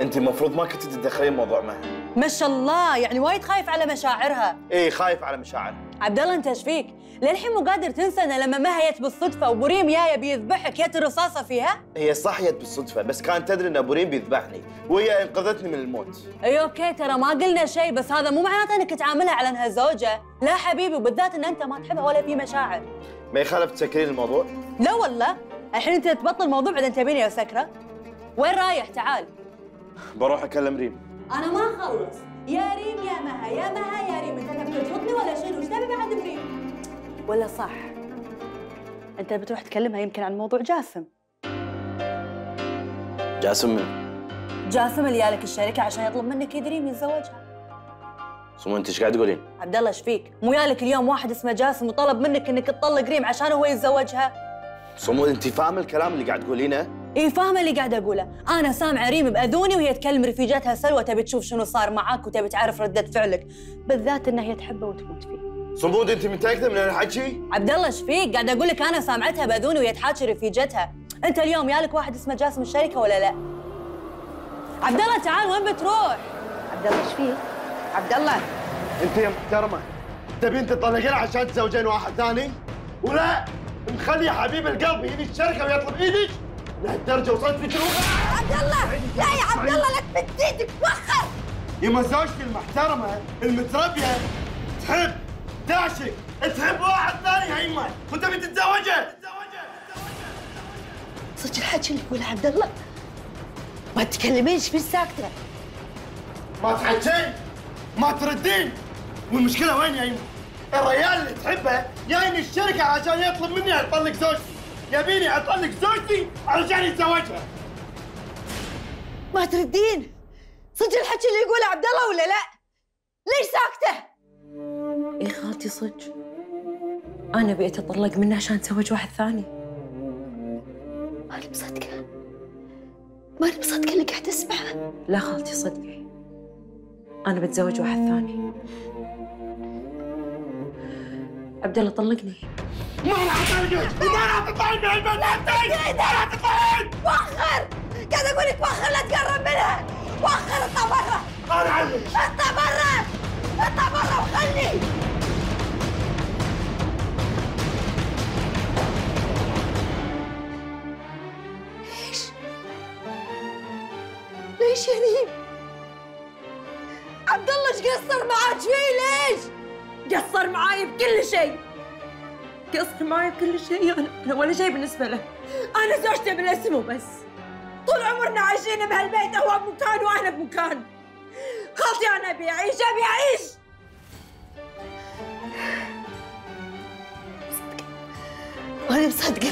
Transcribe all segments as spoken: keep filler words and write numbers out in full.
انت المفروض ما كنت تتدخلين بموضوع مها. ما شاء الله، يعني وايد خايف على مشاعرها. ايه خايف على مشاعرها. عبد الله انت ايش فيك؟ للحين مو قادر تنسى ان لما مها جت بالصدفه وبريم جايه بيذبحك جت الرصاصه فيها؟ هي صح جت بالصدفه، بس كانت تدري ان ابو ريم بيذبحني وهي انقذتني من الموت. اي اوكي، ترى ما قلنا شيء، بس هذا مو معناته انك تعاملها على انها زوجه. لا حبيبي، وبالذات ان انت ما تحبها ولا في مشاعر. ما يخالف تسكرين الموضوع؟ لا والله، الحين انت تبطل الموضوع بعدين تبيني اسكره؟ وين رايح؟ تعال. بروح اكلم ريم. انا ما اخلص. يا ريم يا مها، يا مها يا ريم، انت تبي ترفضني ولا شنو؟ ايش تبي بعد بريم؟ ولا صح انت بتروح تكلمها يمكن عن موضوع جاسم؟ جاسم منو؟ جاسم اللي جالك الشركه عشان يطلب منك يدريم يتزوجها. سمو انت ايش قاعد تقولين؟ عبد الله ايش فيك؟ مو جالك اليوم واحد اسمه جاسم وطلب منك انك تطلق ريم عشان هو يتزوجها؟ سمو انت فاهمه الكلام اللي قاعد تقولينه؟ اي فاهمه اللي قاعده اقوله، انا سامعه ريم باذوني وهي تكلم رفيجتها سلوى تبي تشوف شنو صار معاك وتبي تعرف رده فعلك، بالذات انها هي تحبه وتموت فيه. صمود انت متاكده من هالحكي؟ عبد الله ايش فيك؟ قاعده اقول لك انا سامعتها باذوني وهي تحاكي رفيجتها، انت اليوم يالك واحد اسمه جاسم الشركه ولا لا؟ عبد الله تعال، وين بتروح؟ عبد الله ايش فيك؟ عبد الله انت يا محترمه تبين تطلقين عشان تزوجين واحد ثاني؟ ولا مخلي حبيب القلب يجي الشركه ويطلب ايدك؟ لهالدرجه وصلت في تروح؟ عبد الله لا يا عبد الله، لا تمد ايدك، وخر. يما زوجتي المحترمه المتربيه تحب تعشق تحب واحد ثاني يا يما وتبي تتزوجه. صدق الحكي اللي يقوله عبد الله؟ ما تتكلمينش، في ساكته. ما تحكين ما تردين، والمشكله وين يا يما؟ الرجال اللي تحبه جايني الشركه عشان يطلب مني اطلق زوجتي، يبيني اطلق زوجتي علشان يتزوجها. ما تردين؟ صدق الحكي اللي يقوله عبد الله ولا لا؟ ليش ساكته؟ اي خالتي صدق، انا بقيت اتطلق منه عشان اتزوج واحد ثاني. ماني مصدقه، ماني مصدقه اللي قاعده اسمعه. لا خالتي صدقي، انا بتزوج واحد ثاني. عبد الله طلقني. ما راح اطلقك، ما راح تطلعين من البيت، ما راح تطلعين. وخر، قاعد اقول لك وخر، لا تقرب منها. وخر، اطلع برا. انا علمك. اطلع برا، اطلع برا وخلني. ليش؟ ليش يا ريم؟ عبد الله ايش قصر معاك فيه؟ ليش؟ قصر معاي بكل شيء، قصر معاي بكل شيء. أنا, أنا ولا شيء بالنسبة له، أنا زوجته بالاسم وبس. طول عمرنا عايشين بهالبيت، هو بمكان وأنا بمكان. خالتي أنا أبي أعيش، أبي أعيش. ماني مصدقة.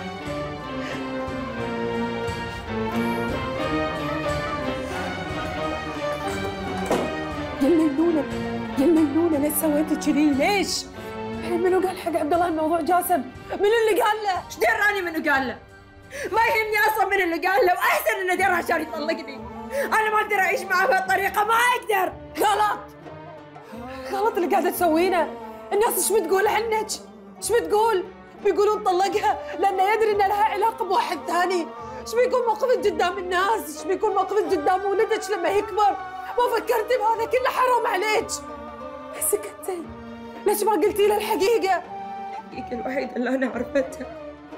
يا المجنونة، يا المجنونة، ليش سويتي كذي؟ ليش؟ الحين منو قال حق عبد الله الموضوع جاسم؟ منو اللي قال له؟ ايش دراني منو قال له؟ ما يهمني اصلا من اللي قال له، واحسن انه درى عشان يطلقني. انا ما اقدر اعيش معه بهالطريقه، ما اقدر. غلط، غلط اللي قاعدة تسوينه. الناس ايش بتقول عنك؟ ايش بتقول؟ بيقولون طلقها لانه يدري ان لها علاقه بواحد ثاني. ايش بيكون موقفك قدام الناس؟ ايش بيكون موقفك قدام ولدك لما يكبر؟ ما فكرتي بهذا كله؟ حرام عليك. ليش سكتي؟ ليش ما قلتي له الحقيقة؟ الحقيقة الوحيدة اللي أنا عرفتها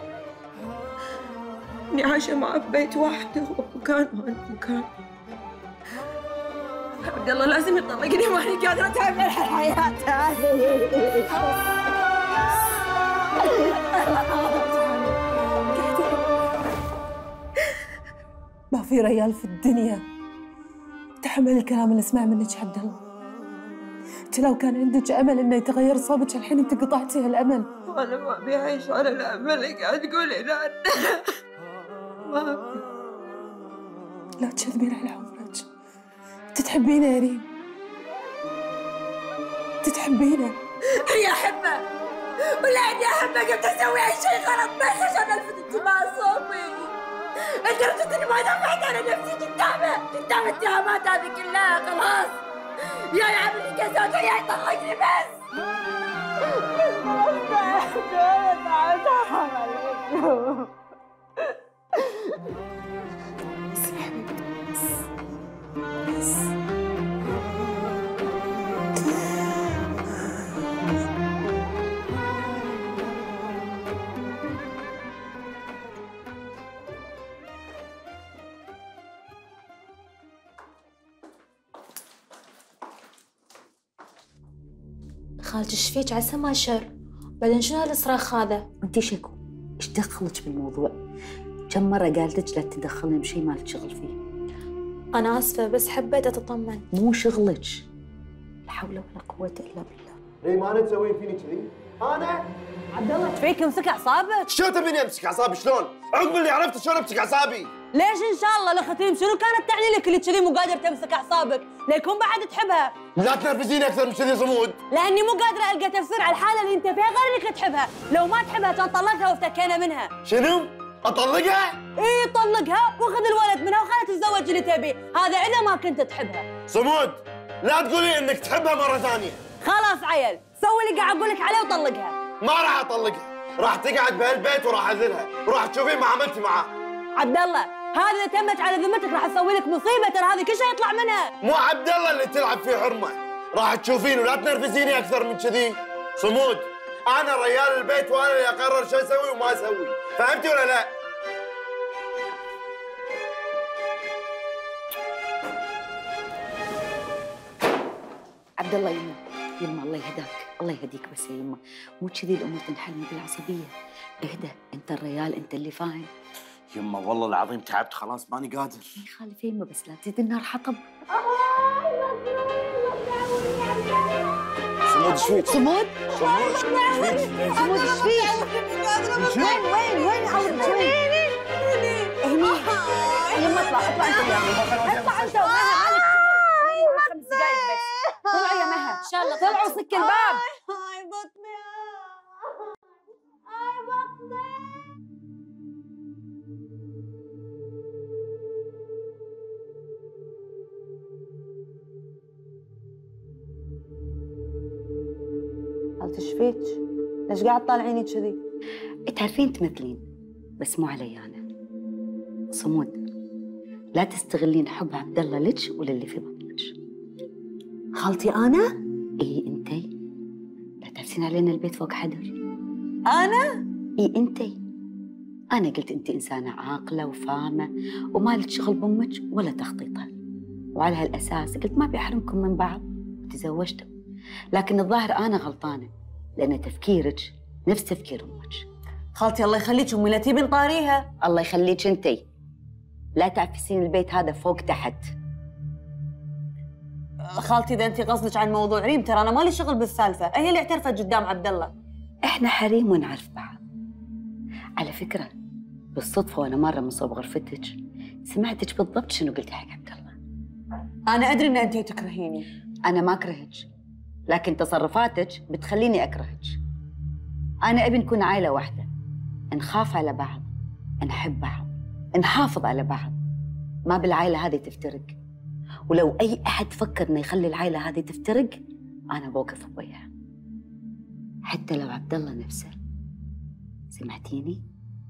إني عايشة معه ببيت واحد، هو بمكان وأنا بمكان. عبد الله لازم يطلقني، ماني قادرة أتحمل الحياة هذه. ما في ريال في الدنيا تحمل الكلام اللي اسمعه منك عبد الله. انت لو كان عندك امل انه يتغير صوبك الحين انت قطعتي هالامل. وانا ما ابي اعيش على الامل اللي قاعد تقولين عنه. ما ابي. لا تكذبين على عمرك. تتحبينه يا ريم، تتحبينه. هي احبه، ولا اني احبه قمت اسوي اي شيء غلط بس عشان الفت انتباه صوبي. لدرجة اني ما دافعت على نفسي قدامه، قدام الاتهامات هذه كلها. خلاص يا يعمل لي كزوجة يا يطلقني بس. بس يا حبيبتي بس خالتي ايش فيك؟ عسى ما شر. بعدين شنو هالصراخ هذا؟ انت شكو ايش دخلك بالموضوع؟ كم مرة قالت لك لا تتدخلين بشيء ما لك شغل فيه. انا اسفه بس حبيت اتطمن. مو شغلك. لا حول ولا قوة الا بالله. ريمانة تسوين فيني كذي؟ انا؟ عبد الله ايش فيك؟ امسك اعصابك. شو تبيني امسك اعصابي شلون؟ عقب اللي عرفت شلون امسك اعصابي؟ ليش ان شاء الله لختيم شنو كانت تعني لك اللي كذي مو قادر تمسك اعصابك؟ ليكون بعد تحبها. لا تنرفزيني اكثر من كذي صمود. لاني مو قادره القى تفسير على الحاله اللي انت فيها غير انك تحبها، لو ما تحبها كان طلقها وافتكينا منها. شنو؟ اطلقها؟ اي طلقها واخذ الولد منها وخلها تتزوج اللي تبي، هذا اذا ما كنت تحبها. صمود لا تقولي انك تحبها مره ثانيه. خلاص عيل، سوي اللي قاعد اقول لك عليه وطلقها. ما راح اطلقها، راح تقعد بهالبيت وراح اذلها، وراح تشوفين ما عملتي معاه. عبد الله هذه اذا تمت على ذمتك راح اسوي لك مصيبه، ترى هذه كل شيء يطلع منها. مو عبد الله اللي تلعب فيه حرمه، راح تشوفين ولا تنرفزيني اكثر من كذي. صمود انا ريال البيت وانا اللي اقرر شو اسوي وما اسوي، فهمتي ولا لا؟ عبد الله يما يما الله يهداك، الله يهديك بس يا يما، مو كذي الامور تنحل بالعصبيه. اهدى، انت الريال، انت اللي فاهم. يما والله العظيم تعبت خلاص ماني قادر. ما يخالف يا يما بس لا تزيد النار حطب. صمود ايش فيك؟ صمود؟ صمود ايش فيك؟ صمود ايش فيك؟ وين وين وين عورتك وين؟ هني يما اطلع اطلع انت يا مها، اطلع انت ومها مالك شغل. خمس دقايق بس. طلعوا يا مها، ان شاء الله طلعوا سك الباب. هاي بطني هاي بطني. خالتي ايش فيك؟ ليش قاعد طالعيني كذي؟ تعرفين تمثلين بس مو علي انا. صمود لا تستغلين حب عبد الله لك ولا اللي في بطنك. خالتي انا؟ اي انتي، لا تحسين علينا البيت فوق حدر. انا؟ اي انتي. انا قلت انت انسانه عاقله وفاهمه وما لك شغل بامك ولا تخطيطها، وعلى هالاساس قلت ما بيحرمكم من بعض وتزوجتوا. لكن الظاهر انا غلطانه لان تفكيرك نفس تفكير امك. خالتي الله يخليك امي لا تبين طاريها. الله يخليك انتي، لا تعفسين البيت هذا فوق تحت. خالتي اذا انت قصدك عن موضوع ريم ترى انا مالي شغل بالسالفه، هي اللي اعترفت قدام عبد الله. احنا حريم ونعرف بعض. على فكره بالصدفه وانا مره من صوب غرفتك سمعتك بالضبط شنو قلتي حق عبد الله. انا ادري ان انت تكرهيني. انا ما اكرهك، لكن تصرفاتك بتخليني اكرهك. انا ابي نكون عائله واحده، نخاف على بعض، نحب بعض، نحافظ على بعض، ما بالعائله هذه تفترق. ولو اي احد فكر انه يخلي العائله هذه تفترق انا بوقف بوياه، حتى لو عبد الله نفسه. سمعتيني؟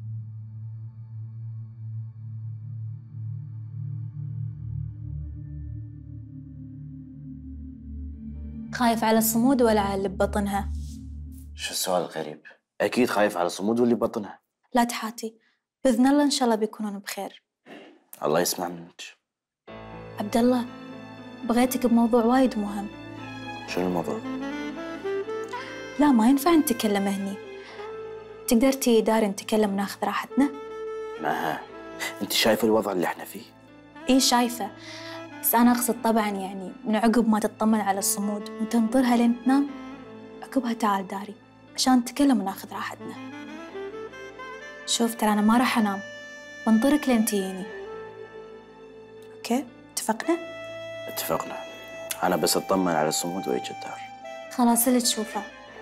خايف على صمود ولا على اللي ببطنها؟ شو السؤال الغريب؟ اكيد خايف على صمود واللي ببطنها. لا تحاتي، باذن الله ان شاء الله بيكونون بخير. الله يسمع منك. عبد الله بغيتك بموضوع وايد مهم. شنو الموضوع؟ لا ما ينفع نتكلم هني، تقدر تيجي داري نتكلم وناخذ راحتنا؟ ما انت شايفه الوضع اللي احنا فيه؟ اي شايفه، بس انا اقصد طبعا يعني من عقب ما تطمن على الصمود وتنطرها لين تنام، عقبها تعال داري عشان نتكلم وناخذ راحتنا. شوف ترى انا ما راح انام، بنطرك لين تجيني. اوكي اتفقنا؟ اتفقنا. انا بس اطمن على الصمود واجي الدار. خلاص اللي تشوفه.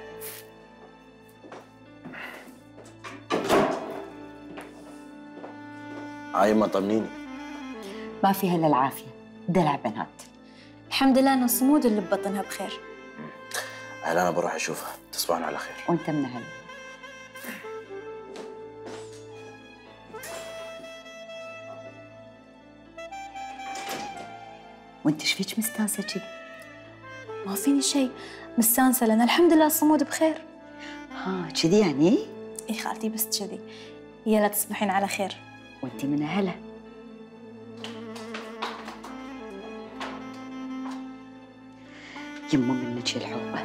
هاي ما طمنيني. ما فيها الا العافيه، دلع بنات. الحمد لله ان الصمود اللي ببطنها بخير. هلا انا بروح اشوفها، تصبحون على خير. وانت من اهل. وانت ايش فيك مستانسه كذي؟ ما فيني شيء، مستانسة لأن الحمد لله الصمود بخير. ها كذي يعني؟ إي خالتي بس كذي. يلا تصبحين على خير. وانت من أهله. يمه منك الحب.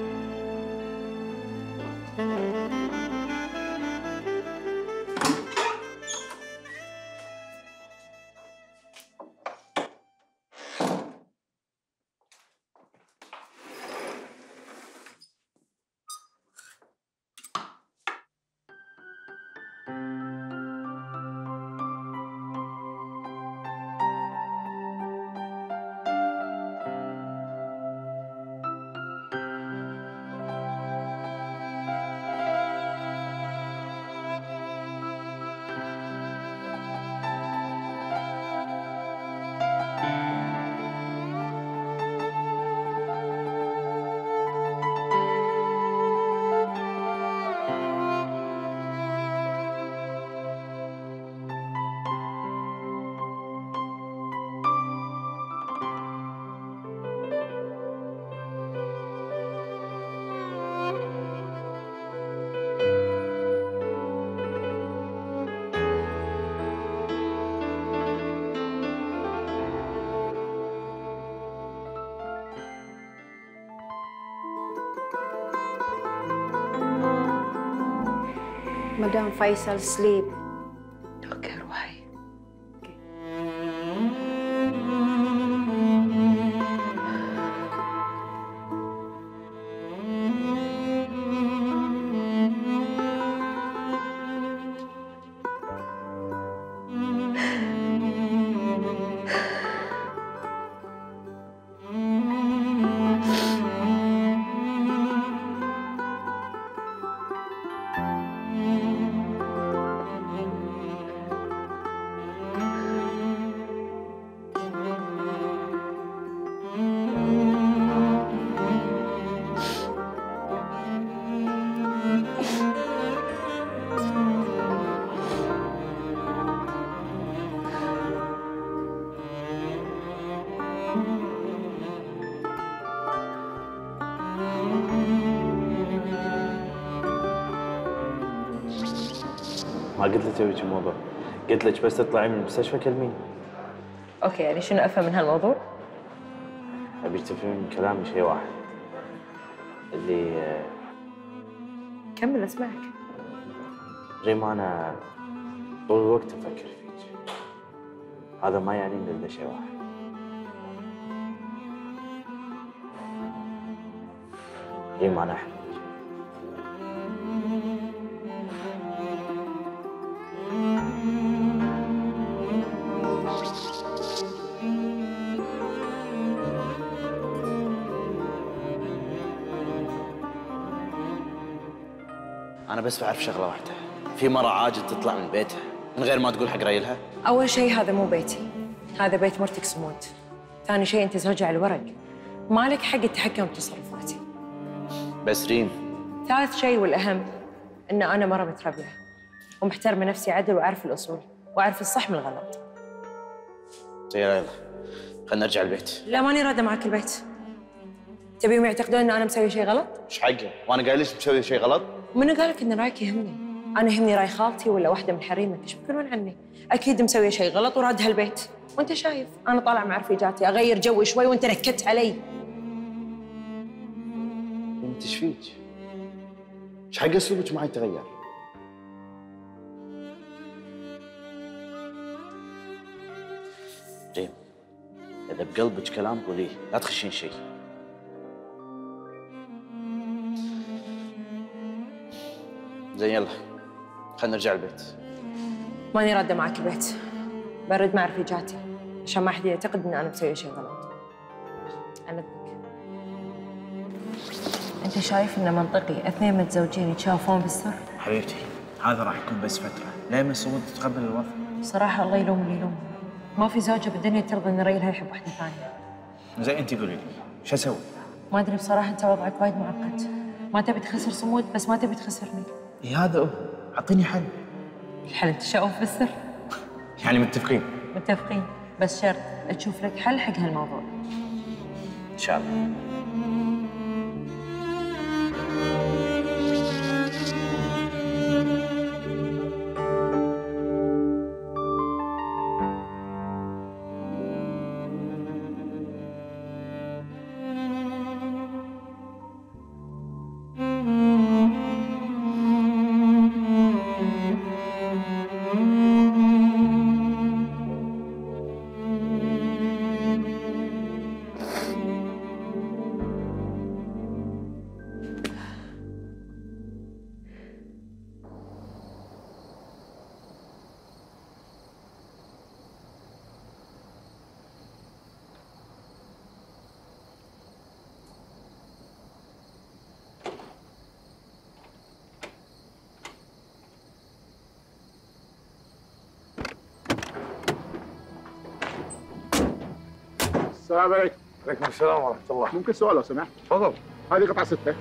مدام فيصل سليب. اوكي روحي. ما قلت لك تبيك الموضوع، قلت لك بس تطلعي من المستشفى كلميني. اوكي، يعني شنو افهم من هالموضوع؟ ابيك تفهمين من كلامي شيء واحد، اللي كمل اسمعك. ريم انا طول الوقت افكر فيك، هذا ما يعني الا شيء واحد. ريم انا احبك. أنا بس بعرف شغلة واحدة، في مرة عاجل تطلع من بيتها من غير ما تقول حق رايلها؟ أول شيء هذا مو بيتي، هذا بيت مرتك صمود. ثاني شيء أنت زوجة على الورق، مالك حق التحكم بتصرفاتي. بس ريم. ثالث شيء والأهم، إن أنا مرة متربية ومحترمة نفسي عدل وأعرف الأصول وأعرف الصح من الغلط. زي رايلة، خلينا نرجع البيت. لا ماني رادة معك البيت. تبيهم يعتقدون إن أنا مسوي شيء غلط؟ إيش حقه؟ وأنا قايل لك مسوي شيء غلط؟ منو قال لك إن رايك يهمني؟ أنا يهمني راي خالتي ولا واحدة من حريمك، إيش بيقولون عني؟ أكيد مسوية شيء غلط وراد هالبيت، وأنت شايف أنا طالع مع رفيجاتي أغير جو شوي وأنت نكدت علي. أنت إيش فيك؟ إيش حق أسلوبك معي تغير؟ ريم، إذا بقلبك كلام قوليه، لا تخشين شيء. زين يلا خلينا نرجع البيت. ماني رادة معك البيت، برد مع رفيجاتي عشان ما حد يعتقد ان انا مسوي شيء غلط. عنك انت شايف انه منطقي اثنين متزوجين يتشافون بالسر؟ حبيبتي هذا راح يكون بس فتره، لين صمود تتقبل الوضع. صراحه الله يلوم اللي يلوم، ما في زوجه بالدنيا ترضى ان ريلها يحب واحده ثانيه. زين انت قولي لي شو اسوي؟ ما ادري بصراحه، انت وضعك وايد معقد، ما تبي تخسر صمود بس ما تبي تخسرني. اي هذا هو، اعطيني حل. الحل التشاؤم بالسر. يعني متفقين؟ متفقين. بس شرط تشوف لك حل حق هالموضوع. ان شاء الله. السلام عليكم. عليكم السلام ورحمة الله. ممكن سؤال لو سمحت؟ تفضل. هذه قطعة ستة.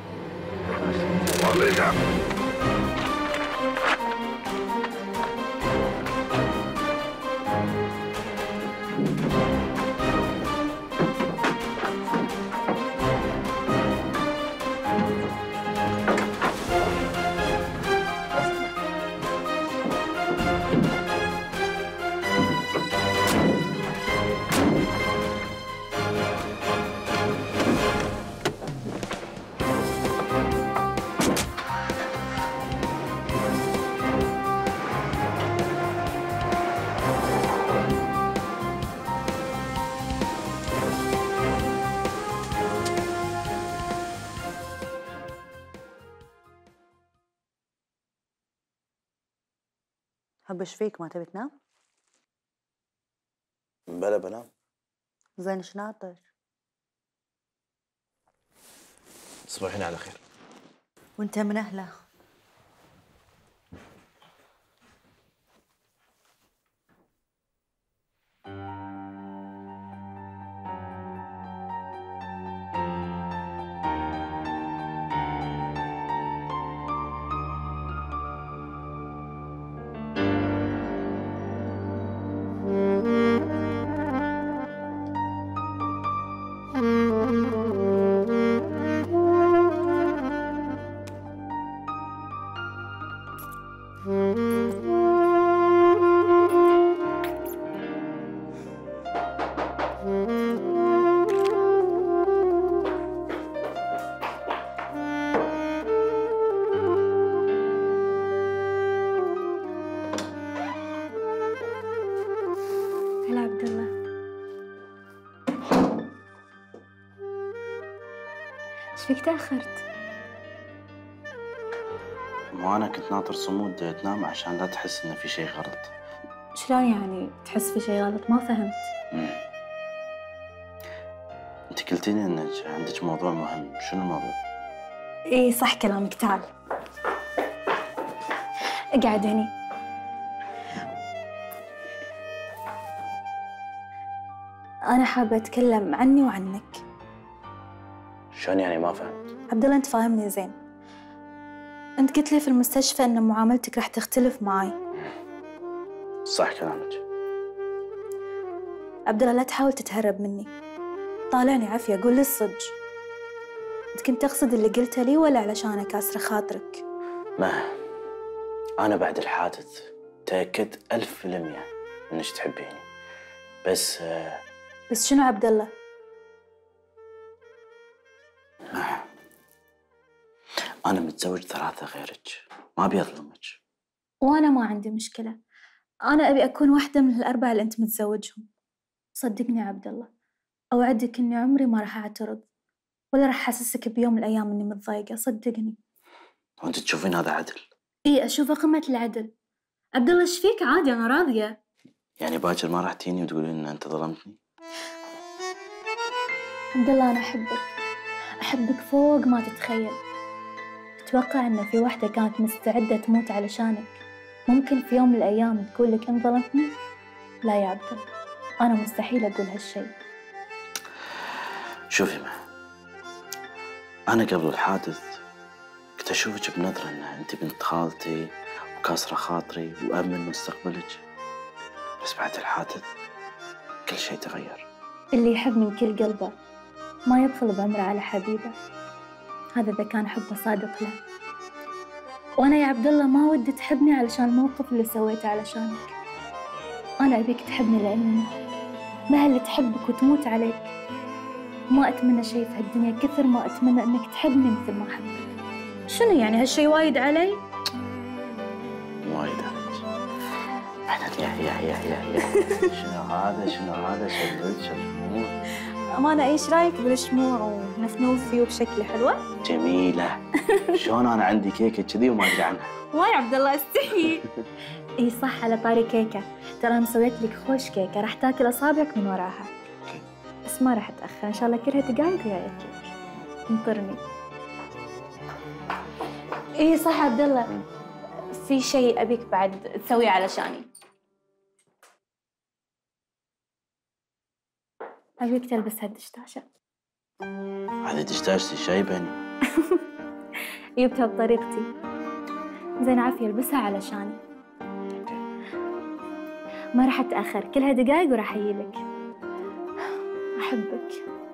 حب ايش فيك، ما تبي تنام؟ بلا بنام. زين ايش ناطر؟ تصبحين على خير. وانت من اهله. هلا عبد الله. ايش فيك تأخرت؟ مو انا كنت ناطر صمود تنام عشان لا تحس انه في شيء غلط. شلون يعني تحس في شيء غلط؟ ما فهمت. مم. انت قلتيني انك عندك موضوع مهم، شنو الموضوع؟ اي صح كلامك، تعال اقعد هني. انا حابه اتكلم عني وعنك. شلون يعني؟ ما فهمت. عبد الله انت فاهمني زين. انت قلت لي في المستشفى ان معاملتك راح تختلف معاي. صح كلامك. عبد الله لا تحاول تتهرب مني، طالعني عافيه، قول لي الصدق. انت كنت تقصد اللي قلته لي ولا علشان اكسر خاطرك؟ ما انا بعد الحادث تاكدت ألف في المية انك تحبيني، بس بس شنو عبد الله؟ ما انا متزوج ثلاثة غيرك، ما ابي اظلمك. وانا ما عندي مشكله، انا ابي اكون واحده من الاربعه اللي انت متزوجهم. صدقني يا عبد الله، اوعدك اني عمري ما راح اعترض ولا راح احسسك بيوم من الايام اني متضايقه، صدقني. وانت تشوفين هذا عدل؟ اي اشوفه قمه العدل. عبد الله ايش فيك؟ عادي انا راضيه. يعني باكر ما راح تجيني وتقولين ان انت ظلمتني؟ عبد الله انا احبك، احبك فوق ما تتخيل. تتوقع ان في واحده كانت مستعده تموت علشانك ممكن في يوم من الايام تقول لك انت ظلمتني؟ لا يا عبد الله، انا مستحيل اقول هالشيء. شوفي ما انا قبل الحادث كنت اشوفك بنظرة ان انت بنت خالتي وكاسرة خاطري وامن مستقبلك، بس بعد الحادث كل شيء تغير. اللي يحب من كل قلبه ما يبخل بعمره على حبيبه، هذا إذا كان حبه صادق له. وأنا يا عبد الله ما ودي تحبني علشان الموقف اللي سويته علشانك، أنا أبيك تحبني لأني ما اللي تحبك وتموت عليك. ما أتمنى شيء في هالدنيا كثر ما أتمنى إنك تحبني مثل ما أحبك. شنو يعني هالشيء وايد علي؟ وايد عليك. بعدك يا يا يا يا يا شنو هذا شنو هذا شلت شموع. أمانة إيش رأيك بالشموع ونفنوفي وبشكل حلوة؟ جميلة. شلون أنا عندي كيكة كذي وما أدري عنها؟ واي عبد الله استحي. اي صح، على طاري كيكة، ترى أنا مسويت لك خوش كيكة راح تاكل أصابعك من وراها. بس ما راح أتأخر إن شاء الله كلها دقايق ويا الكيك. انطرني. اي صح عبد الله، في شيء أبيك بعد تسويه علشاني. أبيك تلبس هالدشتاشة. هذه دشتاشتي شايباني. جبتها بطريقتي. زين عافية، البسها علشاني. ما راح أتأخر، كلها دقايق وراح أجيلك. أحبك.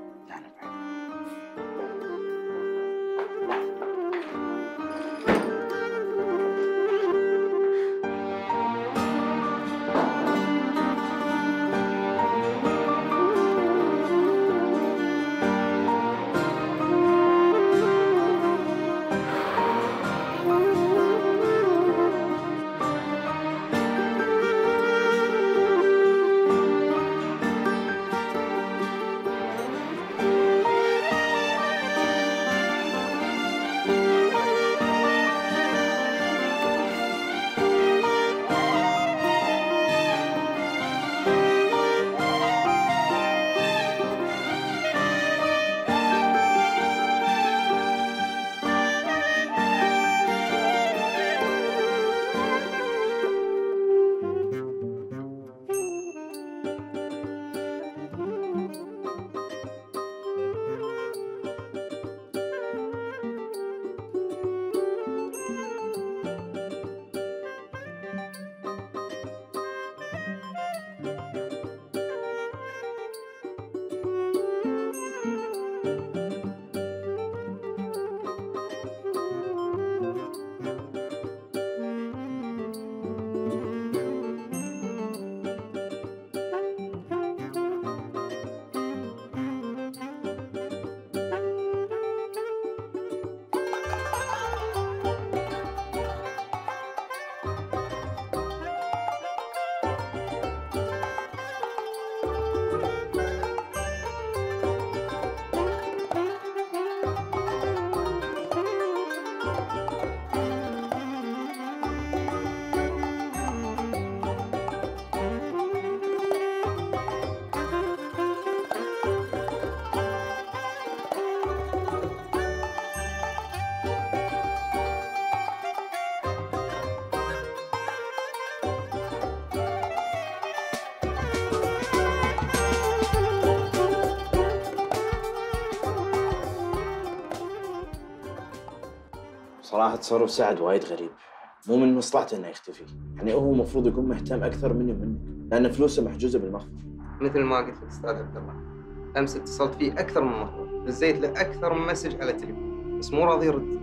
صراحة تصرف سعد وايد غريب، مو من مصلحته انه يختفي، يعني هو المفروض يكون مهتم اكثر مني ومنك، لان فلوسه محجوزة بالمخفى. مثل ما قلت لك استاذ عبد الله، امس اتصلت فيه اكثر من مرة، دزيت له اكثر من مسج على التليفون، بس مو راضي يرد.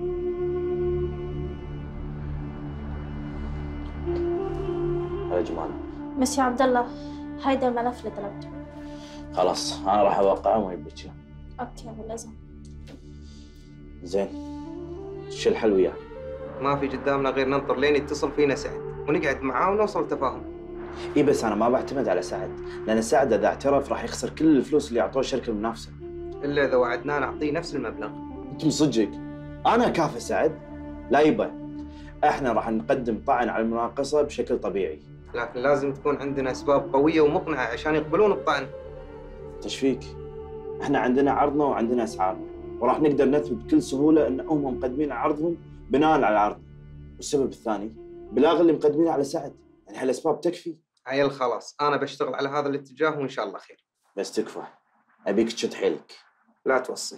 هلا جمال. مس يا عبد الله، هيدا الملف اللي طلبته. خلاص انا راح اوقعه وما يبيك اياه. اوكي ابو الازم. زين شو الحل وياه؟ ما في قدامنا غير ننطر لين يتصل فينا سعد ونقعد معاه ونوصل تفاهم. اي بس انا ما بعتمد على سعد، لان سعد اذا اعترف راح يخسر كل الفلوس اللي اعطوه الشركه المنافسه. الا اذا وعدناه نعطيه نفس المبلغ. انت مصدق؟ انا كافه سعد؟ لا يبا، احنا راح نقدم طعن على المناقصه بشكل طبيعي. لكن لازم تكون عندنا اسباب قويه ومقنعه عشان يقبلون الطعن. تشفيك؟ احنا عندنا عرضنا وعندنا اسعارنا، وراح نقدر نثبت بكل سهوله ان هم مقدمين عرضهم بناء على عرض. والسبب الثاني بلاغ اللي مقدمينه على سعد، يعني هالاسباب تكفي. عيل خلاص انا بشتغل على هذا الاتجاه وان شاء الله خير. بس تكفى، ابيك تشد حيلك. لا توصي.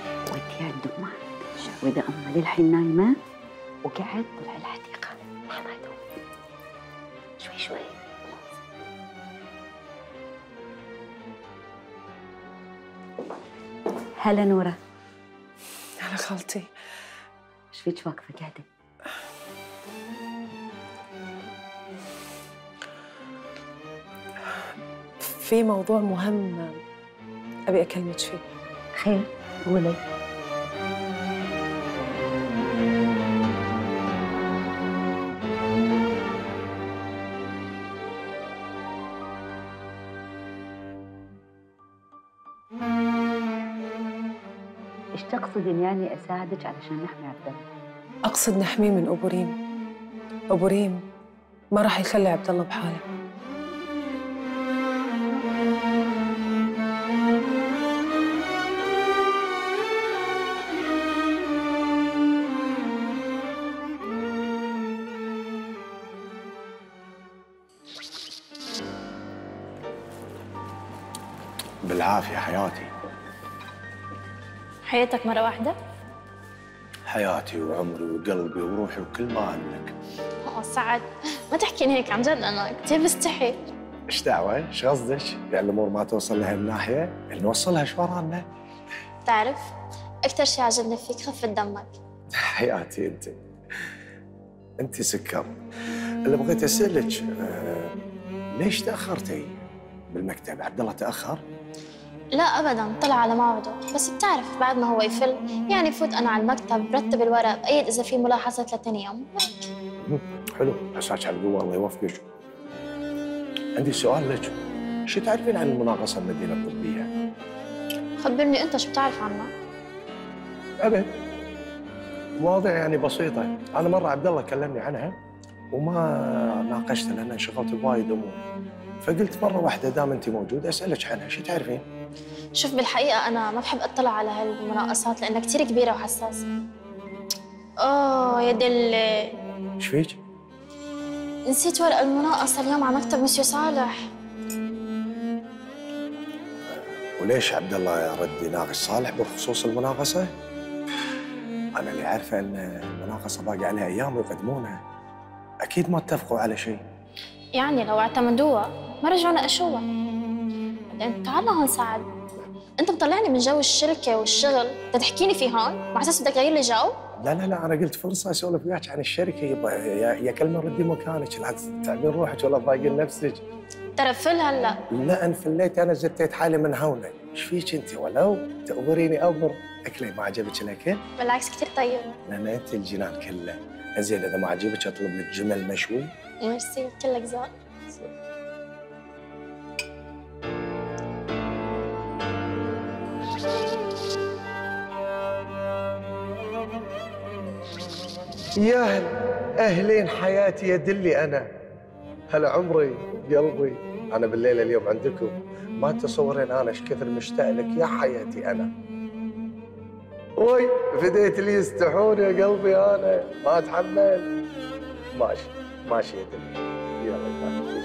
ودي عند امك واذا امها للحين نايمه وقعد طلع الحديقه. شوي شوي. هلا نورة. هلا خالتي. ايش فيك واقفة قاعدة؟ في موضوع مهم أبي أكلمك فيه. خير قولي. ايش تقصد اني يعني اساعدك علشان نحمي عبد الله؟ أقصد نحميه من أبو ريم. أبو ريم ما راح يخلي عبد الله بحاله. بالعافية حياتي. حياتك مرة واحدة؟ حياتي وعمري وقلبي وروحي وكل ما أملك. اه سعد، ما تحكيني هيك عن جد، أنا كثير بستحي. إيش دعوة؟ إيش قصدك؟ يعني الأمور ما توصل لها من ناحية، نوصلها شو ورانا؟ بتعرف، أكثر شيء عجبني فيك خفة دمك. حياتي أنت. أنت سكر. اللي بغيت أسألك آه، ليش تأخرتي بالمكتب؟ عبد الله تأخر؟ لا أبداً، طلع على موعده، بس بتعرف بعد ما هو يفل يعني فوت أنا على المكتب برتب الورق، بأيد إذا في ملاحظة ثلاث أيام. حلو، عساك على القوة، الله يوفقك. عندي سؤال لك، شو تعرفين عن المناقصة المدينة الطبية؟ خبرني أنت شو بتعرف عنها؟ أبد. مواضيع يعني بسيطة، أنا مرة عبد الله كلمني عنها وما ناقشتها لأن انشغلت بوايد أمور. فقلت مرة واحدة دام أنت موجودة أسألك عنها، شو تعرفين؟ شوف بالحقيقة أنا ما بحب أطلع على هالمناقصات لأنها كثير كبيرة وحساسة. أوه يا دلي. إيش فيك؟ نسيت ورق المناقصة اليوم على مكتب مسيو صالح. وليش عبد الله رد يناقش صالح بخصوص المناقصة؟ أنا اللي عارفة أن المناقصة باقي عليها أيام ويقدمونها. أكيد ما اتفقوا على شيء. يعني لو اعتمدوها ما رجعوا ناقشوها. بعدين تعال هون سعد، أنت مطلعني من جو الشركة والشغل تحكيني في هون، مع أساس بدك تغير لي جو؟ لا لا لا، أنا قلت فرصة أسولف وياك عن الشركة. يبا يا, يا كلمة ردي مكانك، لا تتعبين روحك ولا تضايقين نفسك. ترى فل هلا. لا انفليت، أنا زتيت حالي من هونك. إيش فيك أنت؟ ولو تأمريني أمر. أكلي ما عجبك الأكل؟ بالعكس كثير طيب. لأن أنت الجنان كله. زين إذا ما عجبك أطلب لك جمل مشوي. ميرسي، كلك ذوق. يا هل أهلين حياتي يا دلي أنا. هلا عمري قلبي، أنا بالليلة اليوم عندكم ما تصورين أنا إيش كثر مشتاق لك يا حياتي أنا. وي بديت لي يستحون يا قلبي، أنا ما أتحمل. ماشي ماشي يا دلي، يلا يلا.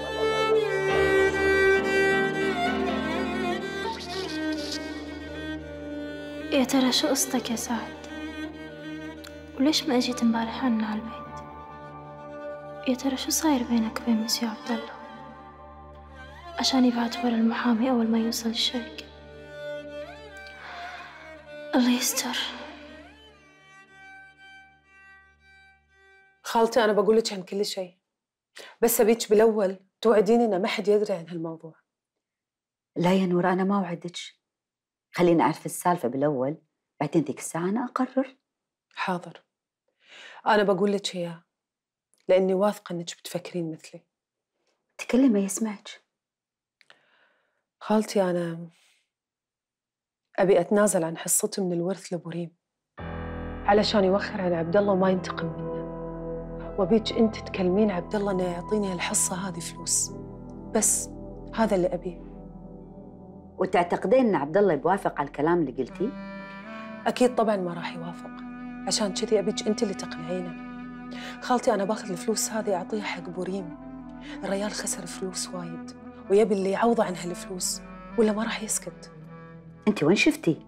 يا ترى شو قصتك يا سعد؟ وليش ما اجيت امبارح عنا على البيت؟ يا ترى شو صاير بينك وبين مسيو عبد الله؟ عشان يبعت ورا المحامي أول ما يوصل الشركة. الله يستر. خالتي أنا بقول لك عن كل شيء، بس أبيك بالأول توعديني إن ما حد يدري عن هالموضوع. لا يا نور، أنا ما وعدتك. خليني أعرف السالفة بالأول، بعدين ذيك الساعة أنا أقرر. حاضر. أنا بقول لك إياه لأني واثقة إنك بتفكرين مثلي. تكلمي يسمعك. خالتي أنا أبي أتنازل عن حصتي من الورث لأبو ريم علشان يوخر عن عبد الله وما ينتقم منه، وأبيك أنت تكلمين عبد الله إنه يعطيني الحصة هذه فلوس، بس هذا اللي أبيه. وتعتقدين إن عبد الله بيوافق على الكلام اللي قلتيه؟ أكيد طبعاً ما راح يوافق، عشان كذي أبيك أنت اللي تقنعينه. خالتي أنا باخذ الفلوس هذه أعطيها حق أبو ريم، الريال خسر فلوس وايد ويبي اللي يعوضه عن هالفلوس ولا ما راح يسكت. أنت وين شفتي؟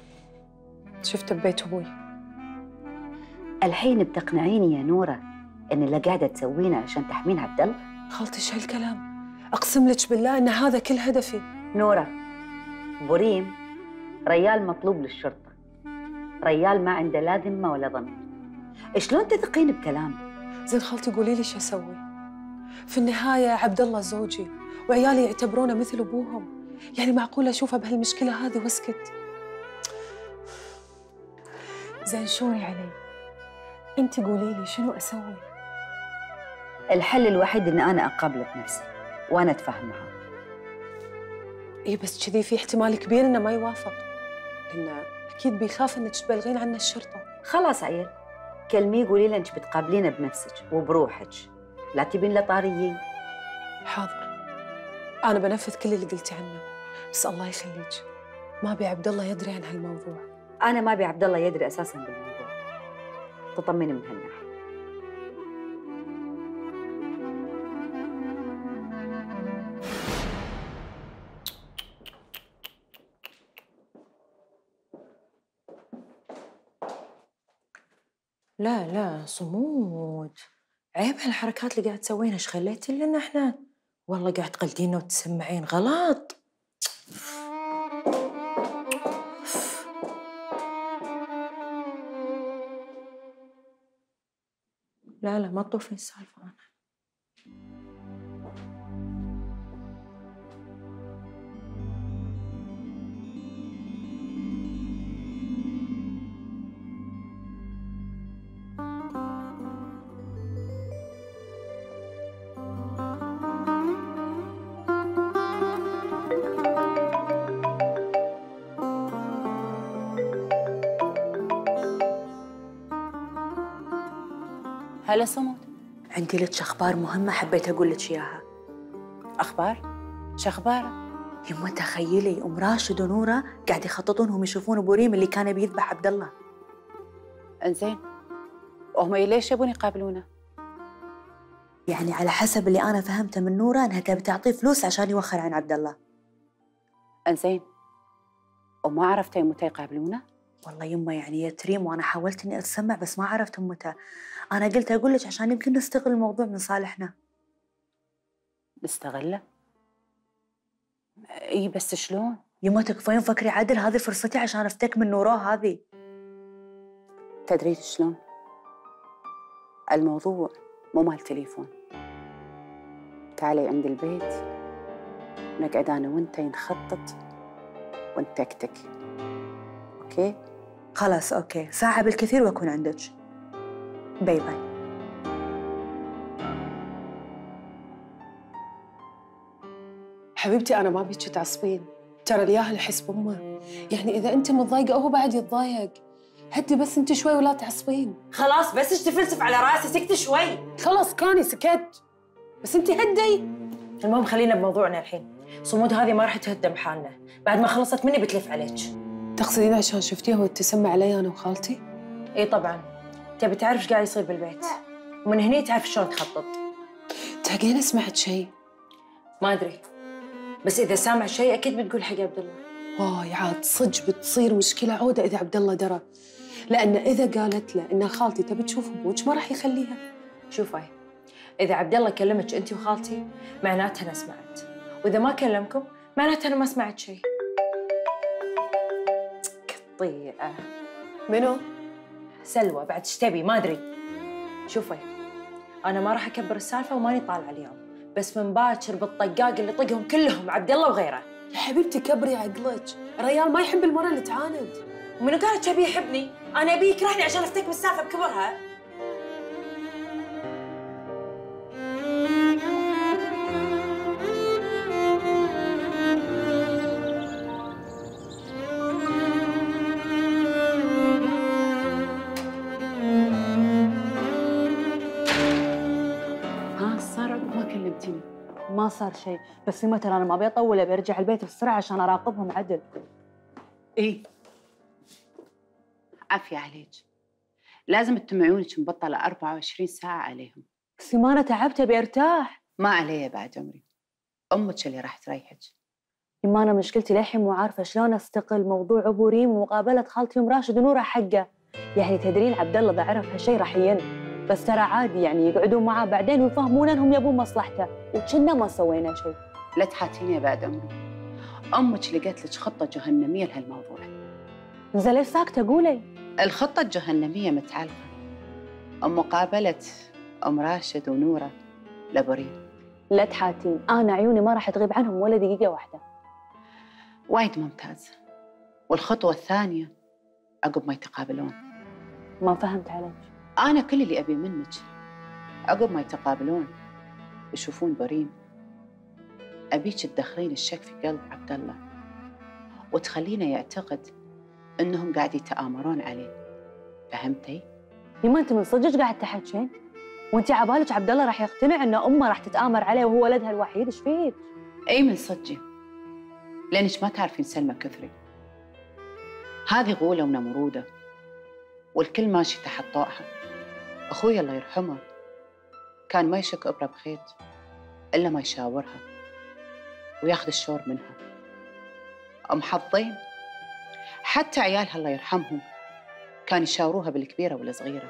شفته ببيت أبوي. الحين بتقنعيني يا نورة ان اللي قاعده تسوينه عشان تحمين عبد الله؟ خالتي شو هالكلام؟ اقسم لك بالله ان هذا كل هدفي. نوره، بريم ريال مطلوب للشرطه، ريال ما عنده لا ذمه ولا ضمير. شلون تثقين بكلامه؟ زين خالتي قولي لي شو اسوي؟ في النهايه عبد الله زوجي وعيالي يعتبرونه مثل ابوهم، يعني معقول اشوفه بهالمشكله هذه واسكت؟ زين شوري علي، انت قولي لي شنو اسوي؟ الحل الوحيد ان انا اقابله بنفسي وانا اتفاهم معاه. اي بس كذي في احتمال كبير انه ما يوافق، لانه اكيد بيخاف انك تبلغين عنه الشرطه. خلاص عيل، كلميه قولي له انك بتقابلينه بنفسك وبروحك، لا تبين له طاريين. حاضر، انا بنفذ كل اللي قلتي عنه، بس الله يخليك ما ابي عبد الله يدري عن هالموضوع. انا ما ابي عبد الله يدري اساسا بالموضوع، تطمني من هالناحيه. لا لا صمود، عيب هالحركات اللي قاعد تسوينها. ايش خليتي لنا احنا؟ والله قاعد تقلدينا وتسمعين، غلط. لا لا ما تطوفين السالفة أنا. هلا صمود، عندي لك أخبار مهمة حبيت أقول لك إياها. أخبار؟ شو أخبار؟ يما تخيلي أم راشد ونورة قاعد يخططون هم يشوفون بريم اللي كان بيذبح عبد الله. انزين، وهم ليش يبون يقابلونه؟ يعني على حسب اللي أنا فهمته من نورة أنها تبي تعطيه فلوس عشان يوخر عن عبد الله. انزين، وما عرفتي متى يقابلونه؟ والله يما يعني يا تريم، وأنا حاولت إني أتسمع بس ما عرفت متى. أنا قلت أقول لك عشان يمكن نستغل الموضوع من صالحنا. نستغله؟ إي بس شلون؟ يما تكفين فكري عدل، هذه فرصتي عشان أفتك من نوراه هذه. تدري شلون؟ الموضوع مو مال تليفون. تعالي عند البيت نقعد أنا وأنت نخطط ونتكتك. أوكي؟ خلاص أوكي، ساعة بالكثير وأكون عندك. باي باي. حبيبتي أنا ما أبيك تعصبين، ترى الياهل يحس بأمه، يعني إذا أنت متضايقة هو بعد يتضايق. هدي بس أنت شوي ولا تعصبين. خلاص بس ايش تفلسف على راسي، سكتي شوي. خلاص كاني سكت، بس أنت هدي. المهم خلينا بموضوعنا الحين. صمود هذه ما راح تهدم حالنا، بعد ما خلصت مني بتلف عليك. تقصدين عشان شفتيها وتسمع علي أنا وخالتي؟ إي طبعاً، تبي تعرف ايش قاعد يصير بالبيت، ومن هني تعرف شلون تخطط. تلاقيني سمعت شيء؟ ما أدري، بس إذا سامع شيء أكيد بتقول حق عبد الله. واي عاد صدق بتصير مشكلة عودة إذا عبد الله درى، لأن إذا قالت له إن خالتي تبي تشوف أبوك ما راح يخليها. شوفي، إذا عبد الله كلمك أنت وخالتي معناته أنا سمعت، وإذا ما كلمكم معناته أنا ما سمعت شيء. قطيعة. منو؟ سلوى. بعد ايش تبي؟ ما أدري. شوفي، أنا ما راح أكبر السالفة وماني طالعة اليوم، بس من باكر بالطقاق اللي طقهم كلهم عبد الله وغيره. يا حبيبتي كبري عقلك، الريال ما يحب المرأة اللي تعاند. ومنو قالت تبي يحبني؟ أنا أبيه يكرهني عشان أفتك بالسالفة بكبرها. ما صار شيء، بس مثلا انا ما ابي اطول، ابي ارجع البيت بسرعه عشان اراقبهم عدل. ايه عافية عليك، لازم تجمعونك مبطلة أربعة وعشرين ساعة عليهم. بس ما انا تعبت ابي ارتاح. ما علي بعد عمري، امك اللي راح تريحك. يما انا مشكلتي للحين مو عارفه شلون استقل موضوع ابو ريم ومقابله خالتي ام راشد ونوره حقه. يعني تدرين عبد الله اذا عرف هالشيء راح ين. بس ترى عادي يعني يقعدون معاه بعدين ويفهمون انهم يبون مصلحته، وكنا ما سوينا شيء. لا تحاتيني بعد أمي. أمك لقيت لك خطة جهنمية لهالموضوع. زين ليش ساكتة؟ قولي. الخطة الجهنمية متعلقة مقابلة أم راشد ونورة لبريم. لا تحاتين، أنا عيوني ما راح تغيب عنهم ولا دقيقة واحدة. وايد ممتاز. والخطوة الثانية عقب ما يتقابلون. ما فهمت عليك. أنا كل اللي أبي منك عقب ما يتقابلون يشوفون بريم، أبيك تدخلين الشك في قلب عبد الله وتخلينه يعتقد إنهم قاعد يتآمرون عليه. فهمتي؟ يما أنت من صدقك قاعد تحكين؟ وأنت عبالك عبد الله راح يقتنع إن أمه راح تتآمر عليه وهو ولدها الوحيد؟ إيش فيك؟ أي من صدقي، لأنك ما تعرفين سلمى كثري. هذه غولة ونمرودة والكل ماشي تحت طوعها. أخوي الله يرحمه كان ما يشك إبرة بخيط إلا ما يشاورها وياخذ الشور منها. أم حظين حتى عيالها الله يرحمهم كان يشاوروها بالكبيرة والصغيرة.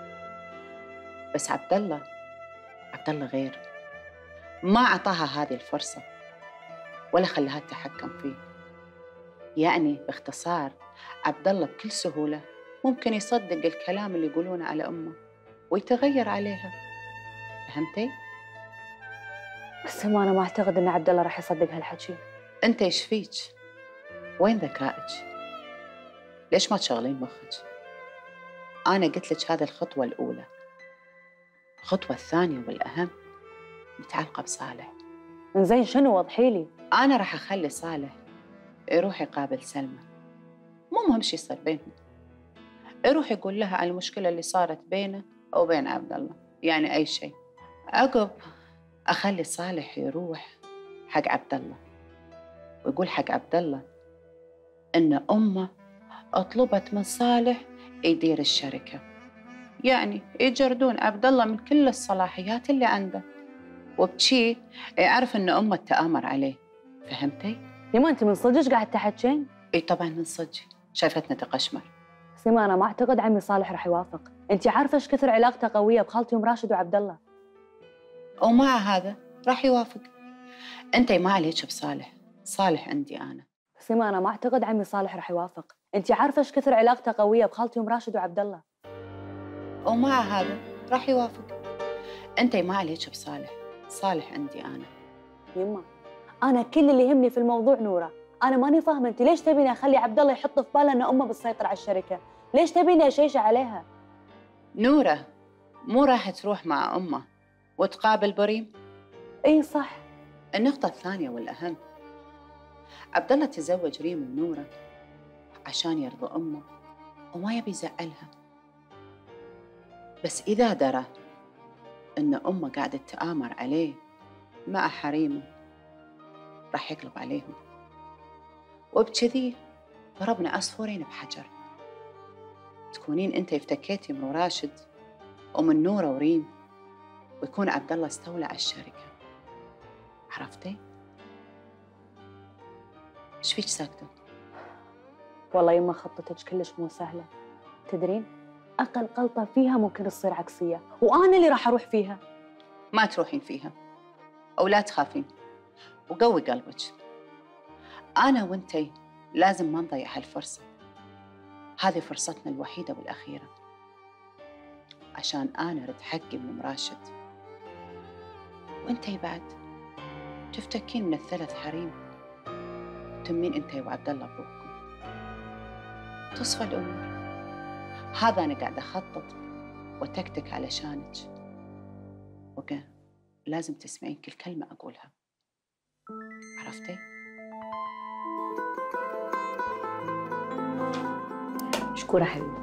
بس عبد الله عبد الله غير، ما أعطاها هذه الفرصة ولا خلاها تتحكم فيه. يعني باختصار عبد الله بكل سهولة ممكن يصدق الكلام اللي يقولونه على أمه ويتغير عليها. فهمتي؟ بس ما أنا ما أعتقد إن عبد الله راح يصدق هالحكي. أنت إيش فيك؟ وين ذكائك؟ ليش ما تشغلين مخك؟ أنا قلت لك هذه الخطوة الأولى. الخطوة الثانية والأهم متعلقة بصالح. زين شنو؟ وضحي لي. أنا راح أخلي صالح يروح يقابل سلمى، مو مهم شي يصير بينهم. يروح يقول لها على المشكلة اللي صارت بينه وبين عبد الله، يعني أي شيء. عقب أخلي صالح يروح حق عبد الله ويقول حق عبد الله إن أمه طلبت من صالح يدير الشركة، يعني يجردون عبد الله من كل الصلاحيات اللي عنده، وبشي يعرف إن أمه تآمر عليه. فهمتي؟ يما أنت من صدقك قاعد تحكين؟ إي طبعاً من صدقي، شايفتنا تقشمر. سيما أنا ما أعتقد عمي صالح راح يوافق. أنت عارفة إيش كثر علاقته قوية بخالتي أم راشد وعبد الله. ومع هذا راح يوافق. أنت ما عليك بصالح، صالح عندي أنا. سيما أنا ما أعتقد عمي صالح راح يوافق. أنت عارفة إيش كثر علاقته قوية بخالتي أم راشد وعبد الله. ومع هذا راح يوافق. أنت ما عليك بصالح، صالح عندي أنا. يما أنا كل اللي يهمني في الموضوع نورة. أنا ماني فاهمة أنت ليش تبيني أخلي عبد الله يحط في باله أن أمه بتسيطر على الشركة؟ ليش تبيني أشيش عليها؟ نورة مو راح تروح مع أمه وتقابل بريم؟ إي صح. النقطة الثانية والأهم، عبد الله تزوج ريم من نورة عشان يرضى أمه وما يبي يزعلها. بس إذا درى إن أمه قاعدة تآمر عليه مع حريمه راح يقلب عليهم، وبكذي ضربنا عصفورين بحجر. تكونين أنت افتكيتي من راشد ومن نورة وريم، ويكون عبد الله استولى على الشركة. عرفتي؟ ايش فيك ساكتة؟ والله يما خطتك كلش مو سهلة. تدرين أقل غلطة فيها ممكن تصير عكسية، وأنا اللي راح أروح فيها. ما تروحين فيها، أو لا تخافين، وقوي قلبك. أنا وأنتي لازم ما نضيع هالفرصة. هذه فرصتنا الوحيدة والأخيرة، عشان أنا أرد حقي من راشد، وأنتي بعد تفتكين من الثلاث حريم تمين أنتي وعبد الله أبوكم، تصفى الأمور. هذا أنا قاعدة أخطط وتكتك علشانك، وكان لازم تسمعين كل كلمة أقولها. عرفتي؟ مشكورة حبيبتي.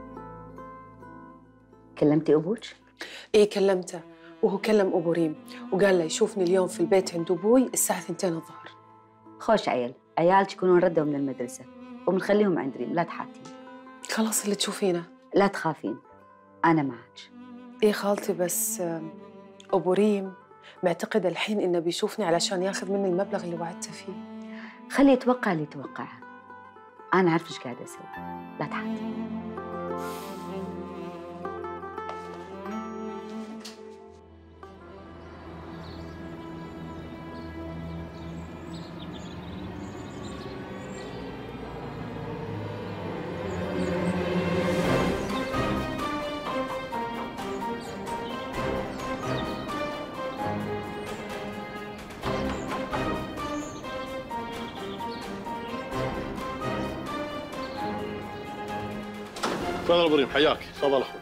كلمتي أبوك؟ إيه كلمته، وهو كلم أبو ريم وقال له يشوفني اليوم في البيت عند أبوي الساعة اثنتين الظهر. خوش عيال، عيالك يكونون ردوا من المدرسة وبنخليهم عند ريم، لا تحاتين. خلاص اللي تشوفينه. لا تخافين، أنا معك. إيه خالتي، بس أبو ريم معتقد الحين إنه بيشوفني علشان ياخذ مني المبلغ اللي وعدته فيه. خليه يتوقع اللي يتوقعه، أنا عارفة إيش قاعدة أسوي، لا تحاتين. تفضل ابراهيم، حياك. تفضل اخوي.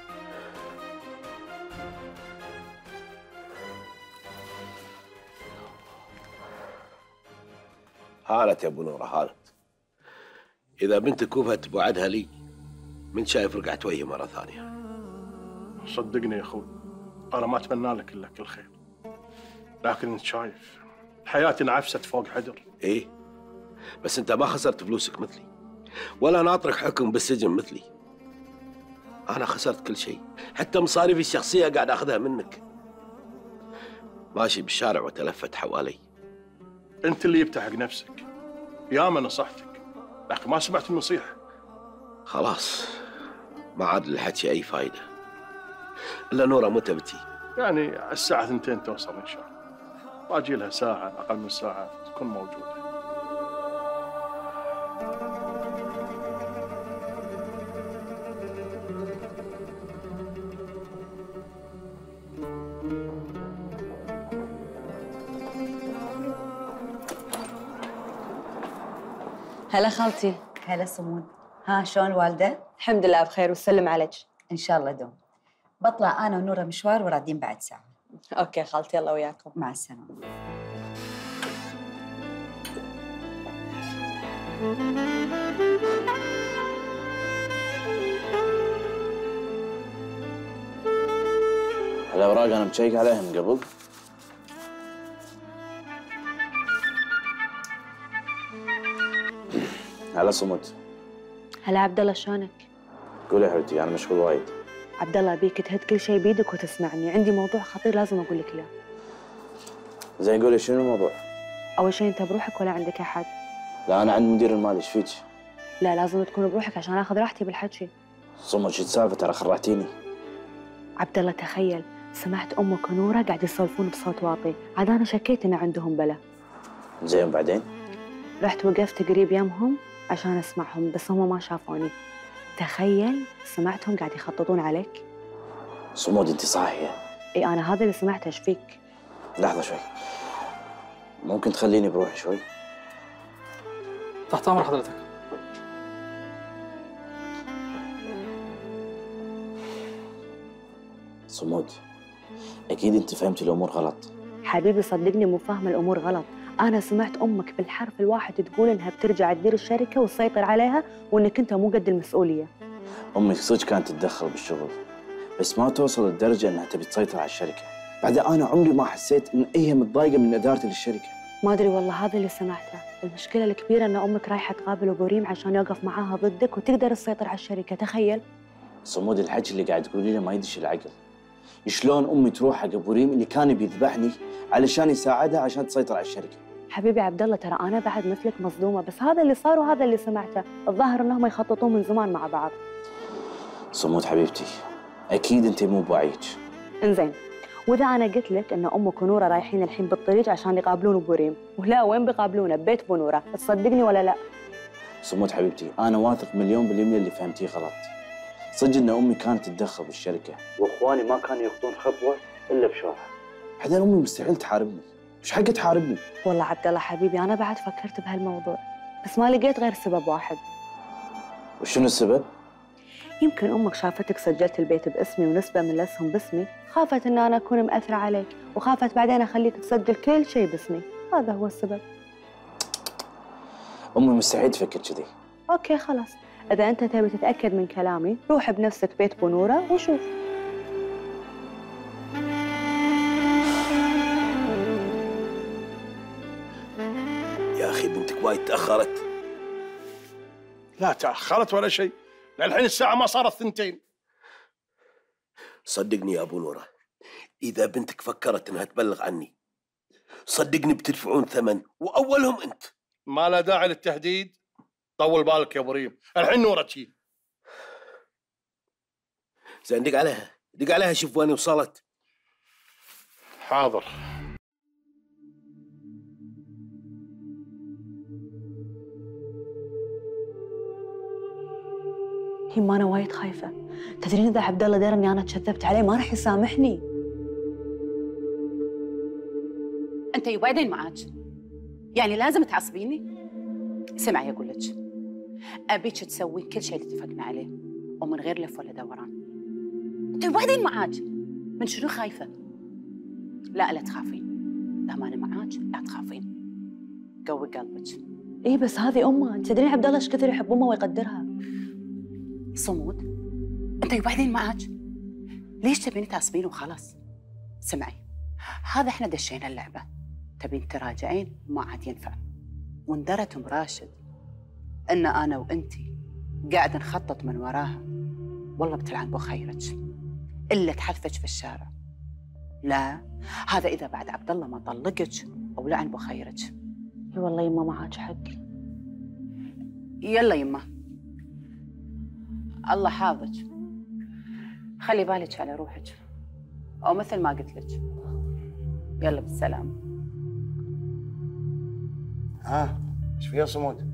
هانت يا ابو نوره، هانت. اذا بنتك وفت بوعدها لي، من شايف رجعت وجهي مره ثانيه. صدقني يا اخوي، انا ما اتمنى لك الا كل خير، لكن انت شايف حياتي انعفست فوق حجر. ايه، بس انت ما خسرت فلوسك مثلي، ولا ناطرك حكم بالسجن مثلي. انا خسرت كل شيء، حتى مصاريفي الشخصيه قاعد اخذها منك. ماشي بالشارع وتلفت حوالي. انت اللي جبت حق نفسك، ياما نصحتك لكن ما سمعت النصيحه. خلاص ما عاد للحكي اي فايده. الا نوره متى بتي؟ يعني الساعه اثنتين توصل ان شاء الله، باجي لها ساعه اقل من ساعه تكون موجوده. هلا خالتي. هلا صمود. ها شلون الوالدة؟ الحمد لله بخير وسلم عليك. إن شاء الله دوم. بطلع أنا ونورة مشوار ورادين بعد ساعة. أوكي خالتي، الله وياكم. مع السلامة. الأوراق أنا مشيك عليها من قبل. هلا صمود. هلا عبد الله، شلونك؟ قولي يا حبيبتي، أنا مشغول وايد. عبد الله أبيك تهد كل شيء بيدك وتسمعني، عندي موضوع خطير لازم أقول لك إياه. زين قولي شنو الموضوع؟ أول شيء أنت بروحك ولا عندك أحد؟ لا أنا عند مدير المال، إيش فيك؟ لا لازم تكون بروحك عشان آخذ راحتي بالحكي. صمود شو السالفة؟ ترى خرعتيني. عبد الله تخيل، سمعت أمك ونورة قاعد يسولفون بصوت واطي، عاد أنا شكيت إن عندهم بلا. زين بعدين؟ رحت وقفت قريب يمهم عشان أسمعهم، بس هم ما شافوني. تخيل سمعتهم قاعد يخططون عليك. صمود أنت صاحية؟ إي أنا هذا اللي سمعته، إيش فيك؟ لحظة شوي، ممكن تخليني بروحي شوي؟ تحت أمر حضرتك. صمود أكيد أنت فهمت الأمور غلط. حبيبي صدقني مو فاهمة الأمور غلط، أنا سمعت أمك بالحرف الواحد تقول إنها بترجع تدير الشركة وتسيطر عليها وإنك أنت مو قد المسؤولية. أمك صدق كانت تتدخل بالشغل، بس ما توصل للدرجة إنها تبي تسيطر على الشركة. بعدين أنا عمري ما حسيت إن هي متضايقة من إدارتي للشركة. ما أدري والله، هذا اللي سمعته. المشكلة الكبيرة إن أمك رايحة تقابل أبو ريم عشان يوقف معاها ضدك وتقدر تسيطر على الشركة، تخيل. صمود الحكي اللي قاعد تقولي له ما يدش العقل. شلون أمي تروح حق أبو ريم اللي كان بيذبحني علشان يساعدها عشان تسيطر على الشركة؟ حبيبي عبد الله ترى أنا بعد مثلك مصدومة، بس هذا اللي صار وهذا اللي سمعته، الظاهر إنهم يخططون من زمان مع بعض. صمود حبيبتي أكيد أنت مو بوعيك. إنزين، وإذا أنا قلت لك إن أمك ونورة رايحين الحين بالطريق عشان يقابلون أبو ريم، ولا وين بيقابلونه؟ ببيت أبو نورة، تصدقني ولا لا؟ صمود حبيبتي أنا واثق مليون بالمية اللي فهمتيه غلط. صدق إن أمي كانت تتدخل بالشركة، وإخواني ما كانوا يخطون خطوة إلا بشورها. بعدين أمي مستحيل تحاربني، إيش حقها تحاربني؟ والله عبد الله حبيبي أنا بعد فكرت بهالموضوع، بس ما لقيت غير سبب واحد. وشنو السبب؟ يمكن أمك شافتك سجلت البيت باسمي ونسبة من الأسهم باسمي، خافت إن أنا أكون مأثرة عليك، وخافت بعدين أخليك تسجل كل شيء باسمي، هذا هو السبب. أمي مستحيل تفكر كذي. أوكي خلاص، إذا أنت تبي تتأكد من كلامي روح بنفسك بيت بنورة وشوف. يا أخي بنتك وايد تأخرت. لا تأخرت ولا شيء، للحين الساعة ما صارت ثنتين. صدقني يا أبو نورة، إذا بنتك فكرت إنها تبلغ عني صدقني بتدفعون ثمن وأولهم أنت. ما لا داعي للتهديد، طول بالك يا أبو ريم، الحين نورة تجي. زين دق عليها، دق عليها شوف وين وصلت. حاضر. هي ما أنا وايد خايفة، تدرين إذا عبد الله دار إني أنا تشذبت عليه ما راح يسامحني. أنت وبعدين معاك؟ يعني لازم تعصبيني؟ اسمعي أقول لك، أبيك تسوي كل شيء اللي اتفقنا عليه، ومن غير لف ولا دوران. انت وبعدين معاك من شنو خايفه؟ لا لا تخافين، دام انا معاك لا تخافين. قوي قلبك. اي بس هذه امه، تدرين عبد الله ايش كثر يحب امه ويقدرها. صمود، انت وبعدين معاك، ليش تبين تاسبين وخلاص؟ سمعي، هذا احنا دشينا اللعبه، تبين تراجعين ما عاد ينفع. وندرت ام راشد ان انا وانتي قاعد نخطط من وراها، والله بتلعن بخيرك الا تحذفك في الشارع. لا، هذا اذا بعد عبد الله ما طلقك او لعن بخيرك. اي والله يما معاك حق. يلا يما، الله حافظك، خلي بالك على روحك، او مثل ما قلت لك. يلا بالسلامه. ها ايش فيها صمود؟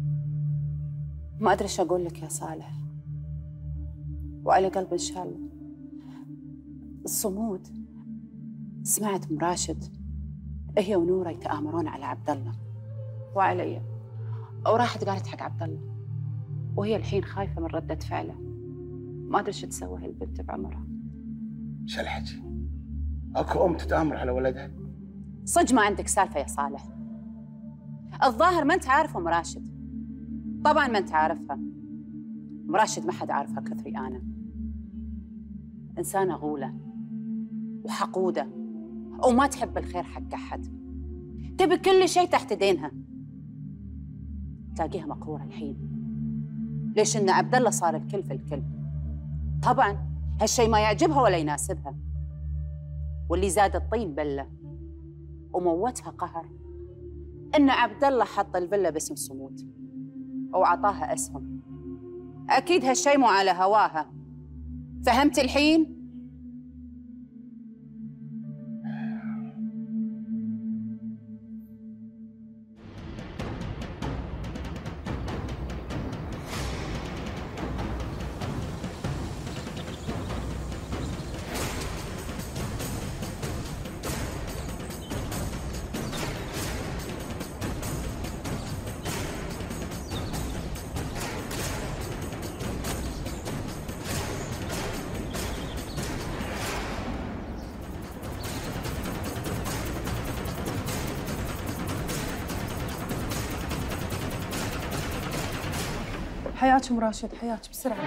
ما ادري ايش اقول لك يا صالح، وعلى قلب ان شاء الله. الصمود، سمعت ام راشد هي ونوره يتآمرون على عبد الله وعلي، وراحت قالت حق عبد الله، وهي الحين خايفه من رده فعله. ما ادري ايش تسوي هالبنت بعمرها. ايش الحكي؟ اكو ام تتآمر على ولدها؟ صدق ما عندك سالفه يا صالح. الظاهر ما انت عارف ام راشد. طبعا ما انت عارفها. ام راشد ما حد عارفها كثري انا. انسانه غوله وحقوده وما تحب الخير حق احد، تبي كل شيء تحت دينها. تلاقيها مقهوره الحين ليش ان عبد الله صار الكل في الكل. طبعا هالشيء ما يعجبها ولا يناسبها، واللي زاد الطين بله وموتها قهر ان عبد الله حط الفيلا باسم صمود وعطاها اسهم. اكيد هالشيء مو على هواها. فهمت الحين؟ حياك ام راشد، حياك بسرعه.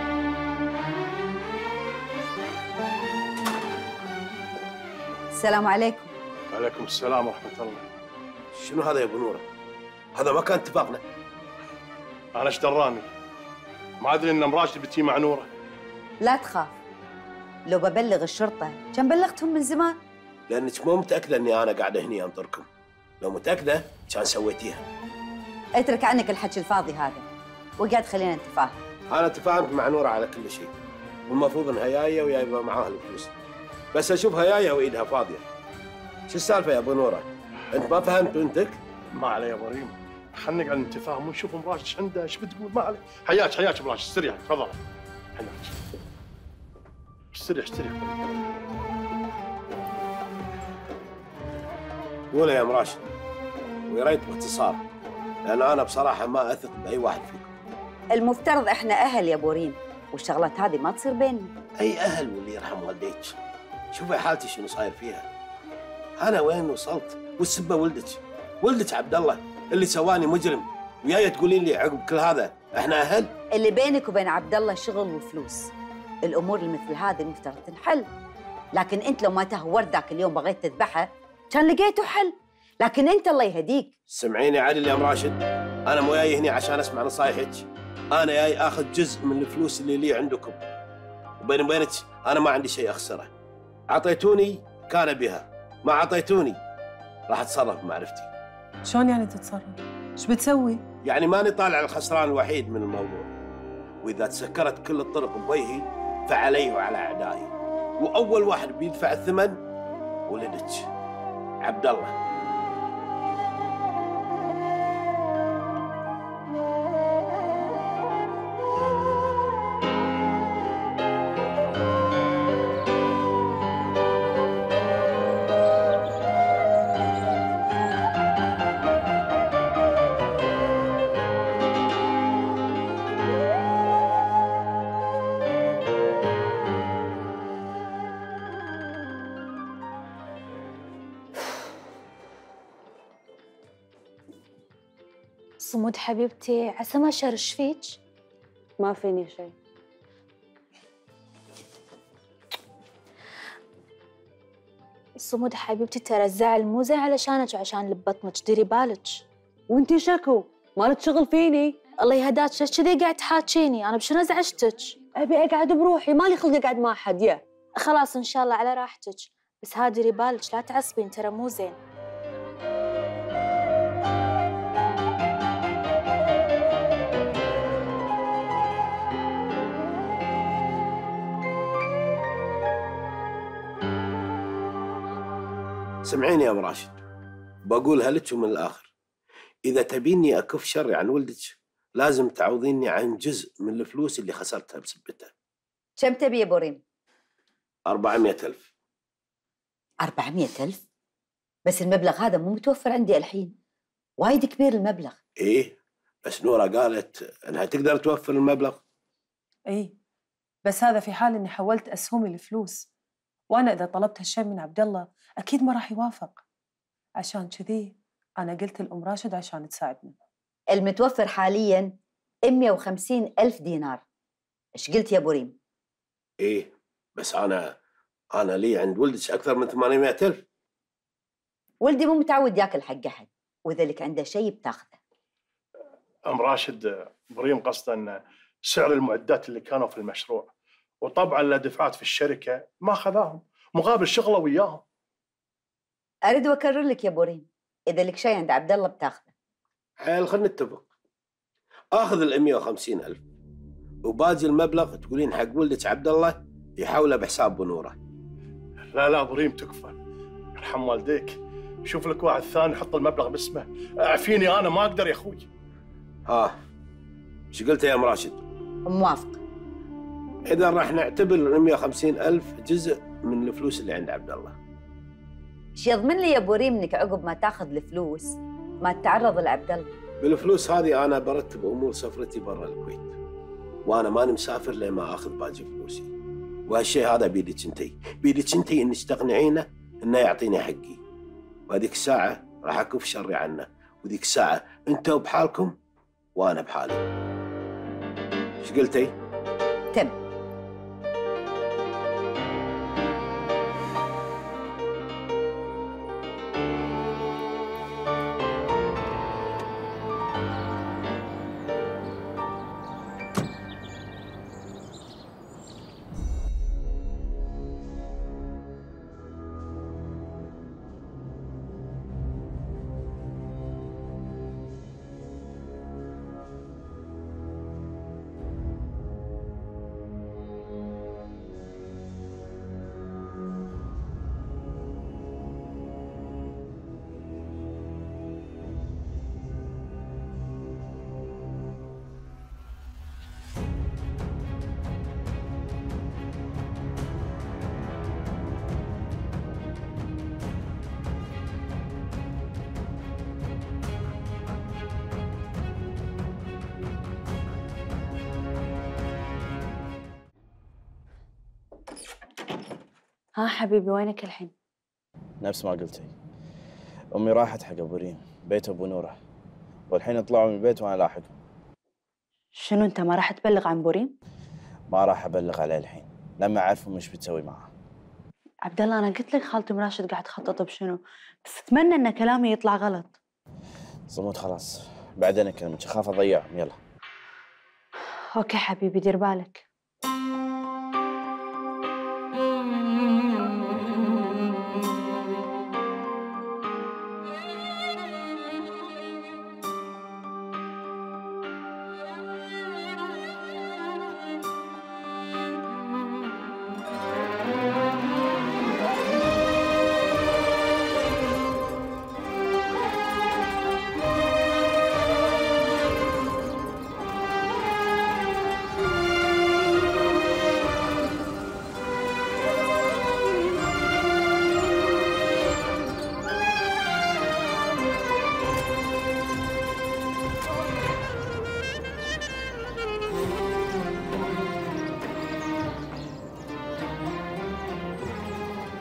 السلام عليكم. وعليكم السلام ورحمه الله. شنو هذا يا ابو نوره؟ هذا ما كان اتفاقنا. انا ايش دراني؟ ما ادري ان ام راشد بتجي مع نوره. لا تخاف، لو ببلغ الشرطه كان بلغتهم من زمان. لانك مو متاكده اني انا قاعده هني انطركم. لو متاكده كان سويتيها. اترك عنك الحكي الفاضي هذا وقاعد خلينا نتفاهم. انا تفاهمت مع نوره على كل شيء، والمفروض انها جايه وجايبه معاها الفلوس، بس اشوفها جايه وايدها فاضيه. شو السالفه يا ابو نوره؟ انت ما فهمت بنتك؟ ما علي يا ابو ريم، خلينا نقعد نتفاهم ونشوف ام راشد ايش عندها، ايش بتقول. ما علي. حياك حياك ام راشد، استريح تفضل. حياك. استريح استريح. قولي يا ام راشد، ويا ريت باختصار، لان انا بصراحه ما اثق باي واحد فيكم. المفترض احنا اهل يا ابو ريم، والشغلات هذه ما تصير بيننا. اي اهل واللي يرحم والديك. شوفي حالتي شنو صاير فيها. انا وين وصلت؟ والسبه ولدك، ولدك عبد الله اللي سواني مجرم، وياي تقولين لي عقب كل هذا احنا اهل؟ اللي بينك وبين عبد الله شغل وفلوس. الامور اللي مثل هذه المفترض تنحل، لكن انت لو ما تهورت ذاك اليوم بغيت تذبحه كان لقيته حل، لكن انت الله يهديك. سمعيني عادل يا ام راشد، انا مو جاي هنا عشان اسمع نصايحك، انا جاي اخذ جزء من الفلوس اللي لي عندكم، وبين وبينك انا ما عندي شيء اخسره. اعطيتوني كان بها، ما اعطيتوني راح اتصرف بمعرفتي. شلون يعني تتصرف؟ ايش بتسوي؟ يعني ماني طالع الخسران الوحيد من الموضوع، واذا تسكرت كل الطرق بوجهي فعلي وعلى اعدائي، واول واحد بيدفع الثمن ولدك عبد الله. صمود حبيبتي عسى ما شرش فيك. ما فيني شيء. صمود حبيبتي ترى الزعل مو زين علشانك وعشان اللي ببطنك، ديري بالك. وانتي شكو مالك شغل فيني. الله يهداك كذي قاعد تحاكيني، انا بشنو ازعجتك؟ ابي اقعد بروحي، مالي خلق اقعد مع احد. يا خلاص ان شاء الله على راحتك، بس ها ديري بالك لا تعصبين ترى مو زين. سمعيني يا ام راشد، بقولها لك ومن الاخر، اذا تبيني اكف شري عن ولدك لازم تعوضيني عن جزء من الفلوس اللي خسرتها بسبتها. كم تبي يا بوريم؟ أربعمية ألف. أربعمية ألف؟ بس المبلغ هذا مو متوفر عندي الحين، وايد كبير المبلغ. ايه بس نورة قالت انها تقدر توفر المبلغ. ايه بس هذا في حال اني حولت اسهمي لفلوس، وانا اذا طلبت هالشيء من عبد الله اكيد ما راح يوافق. عشان كذي انا قلت لام راشد عشان تساعدني. المتوفر حاليا مئة وخمسين ألف دينار. ايش قلت يا بوريم؟ ايه بس انا انا لي عند ولدك اكثر من ثمانمائة ألف. ولدي مو متعود ياكل حق احد، واذا لك عنده شيء بتاخذه. ام راشد، بريم قصده ان سعر المعدات اللي كانوا في المشروع وطبعا الدفعات في الشركه ما خذاهم مقابل شغله وياهم. اريد واكرر لك يا بوريم، اذا لك شيء عند عبد الله بتاخذه. حيل خلينا نتفق، اخذ ال مئة وخمسين ألف وباقي المبلغ تقولين حق ولدك عبد الله يحوله بحساب بنوره. لا لا بريم تكفى، يرحم والديك، شوف لك واحد ثاني يحط المبلغ باسمه، اعفيني انا ما اقدر يا اخوي. ها ايش قلت يا ام راشد؟ موافق. اذا راح نعتبر ال مئة وخمسين ألف جزء من الفلوس اللي عند عبد الله. ايش يضمن لي يا بوريم انك عقب ما تاخذ الفلوس ما تتعرض لعبد الله؟ بالفلوس هذه انا برتب امور سفرتي برا الكويت، وانا ماني مسافر لما اخذ باقي فلوسي، وهالشيء هذا بيدك انتي، بيدك انتي انك تقنعينه انه يعطيني حقي، وهذيك الساعه راح اكف شري عنه، وذيك الساعه انتوا بحالكم وانا بحالي. ايش قلتي؟ تم. ها حبيبي وينك الحين؟ نفس ما قلتي، امي راحت حق ابو ريم بيت ابو نوره، والحين طلعوا من البيت وانا لاحقهم. شنو انت ما راح تبلغ عن بوريم؟ ما راح ابلغ عليه الحين لما اعرفهم ايش بتسوي معاه. عبد الله انا قلت لك خالتي مراشد قاعد تخطط بشنو، بس اتمنى ان كلامي يطلع غلط. صمود خلاص بعدين اكلمك، اخاف اضيعهم. يلا اوكي حبيبي دير بالك.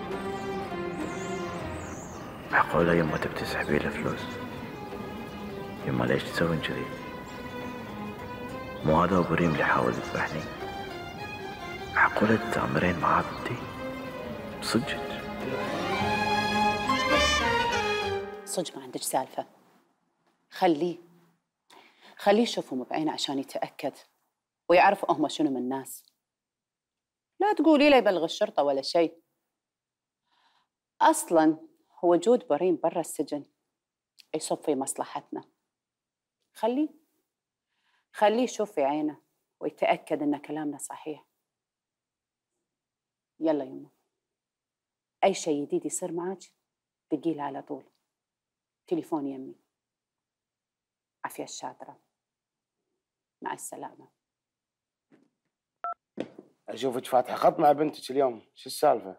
معقولة يما تبي تسحبي له فلوس؟ يما ليش تسوين كذي؟ مو هذا بريم اللي حاول يذبحني؟ معقولة تتآمرين معاه بنتي؟ بصدق؟ صدق ما عندك سالفة. خليه خليه يشوفهم بعينه عشان يتأكد ويعرف هم شنو من الناس. لا تقولي له يبلغ الشرطة ولا شيء. أصلاً وجود بريم برا السجن يصب في مصلحتنا. خليه خليه يشوف في عينه ويتأكد إن كلامنا صحيح. يلا يما، أي شيء جديد يصير معك دقيله على طول. تليفون يمي. عافية الشاطرة. مع السلامة. اشوفك فاتحه خط مع بنتك اليوم، شو السالفه؟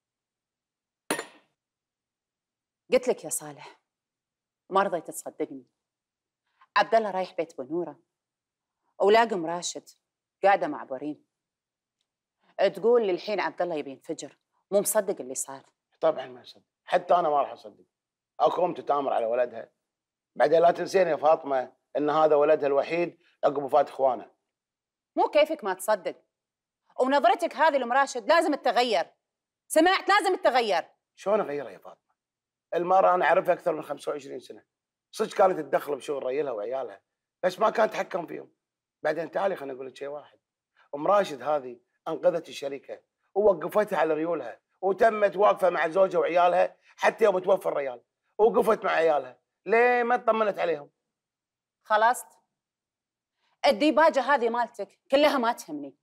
قلت لك يا صالح ما رضيت تصدقني. عبد الله رايح بيت بنوره ولاقي ام راشد قاعده مع بريم. تقول للحين عبد الله يبي ينفجر، مو مصدق اللي صار. طبعا ما اصدق، حتى انا ما راح اصدق. اكو ام تتامر على ولدها. بعدين لا تنسين يا فاطمه ان هذا ولدها الوحيد عقب وفاه اخوانه. مو كيفك ما تصدق، ونظرتك هذه لام راشد لازم تتغير. سمعت؟ لازم تتغير. شلون اغيرها يا فاطمه؟ المرأة أنا أعرفها أكثر من خمسة وعشرين سنة. صدق كانت تتدخل بشغل ريلها وعيالها، بس ما كانت تتحكم فيهم. بعدين تعالي خليني أقول لك شيء واحد. أم راشد هذه أنقذت الشركة ووقفتها على ريولها، وتمت واقفة مع زوجها وعيالها حتى يوم توفى الريال، ووقفت مع عيالها. ليه ما اطمنت عليهم؟ خلاص الديباجة هذه مالتك كلها ما تهمني.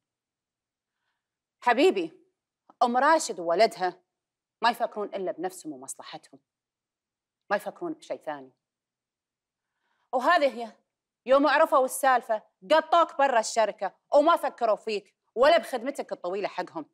حبيبي أم راشد وولدها ما يفكرون إلا بنفسهم ومصلحتهم، ما يفكرون بشيء ثاني. وهذه هي يوم عرفوا السالفة قطوك برا الشركة وما فكروا فيك ولا بخدمتك الطويلة حقهم.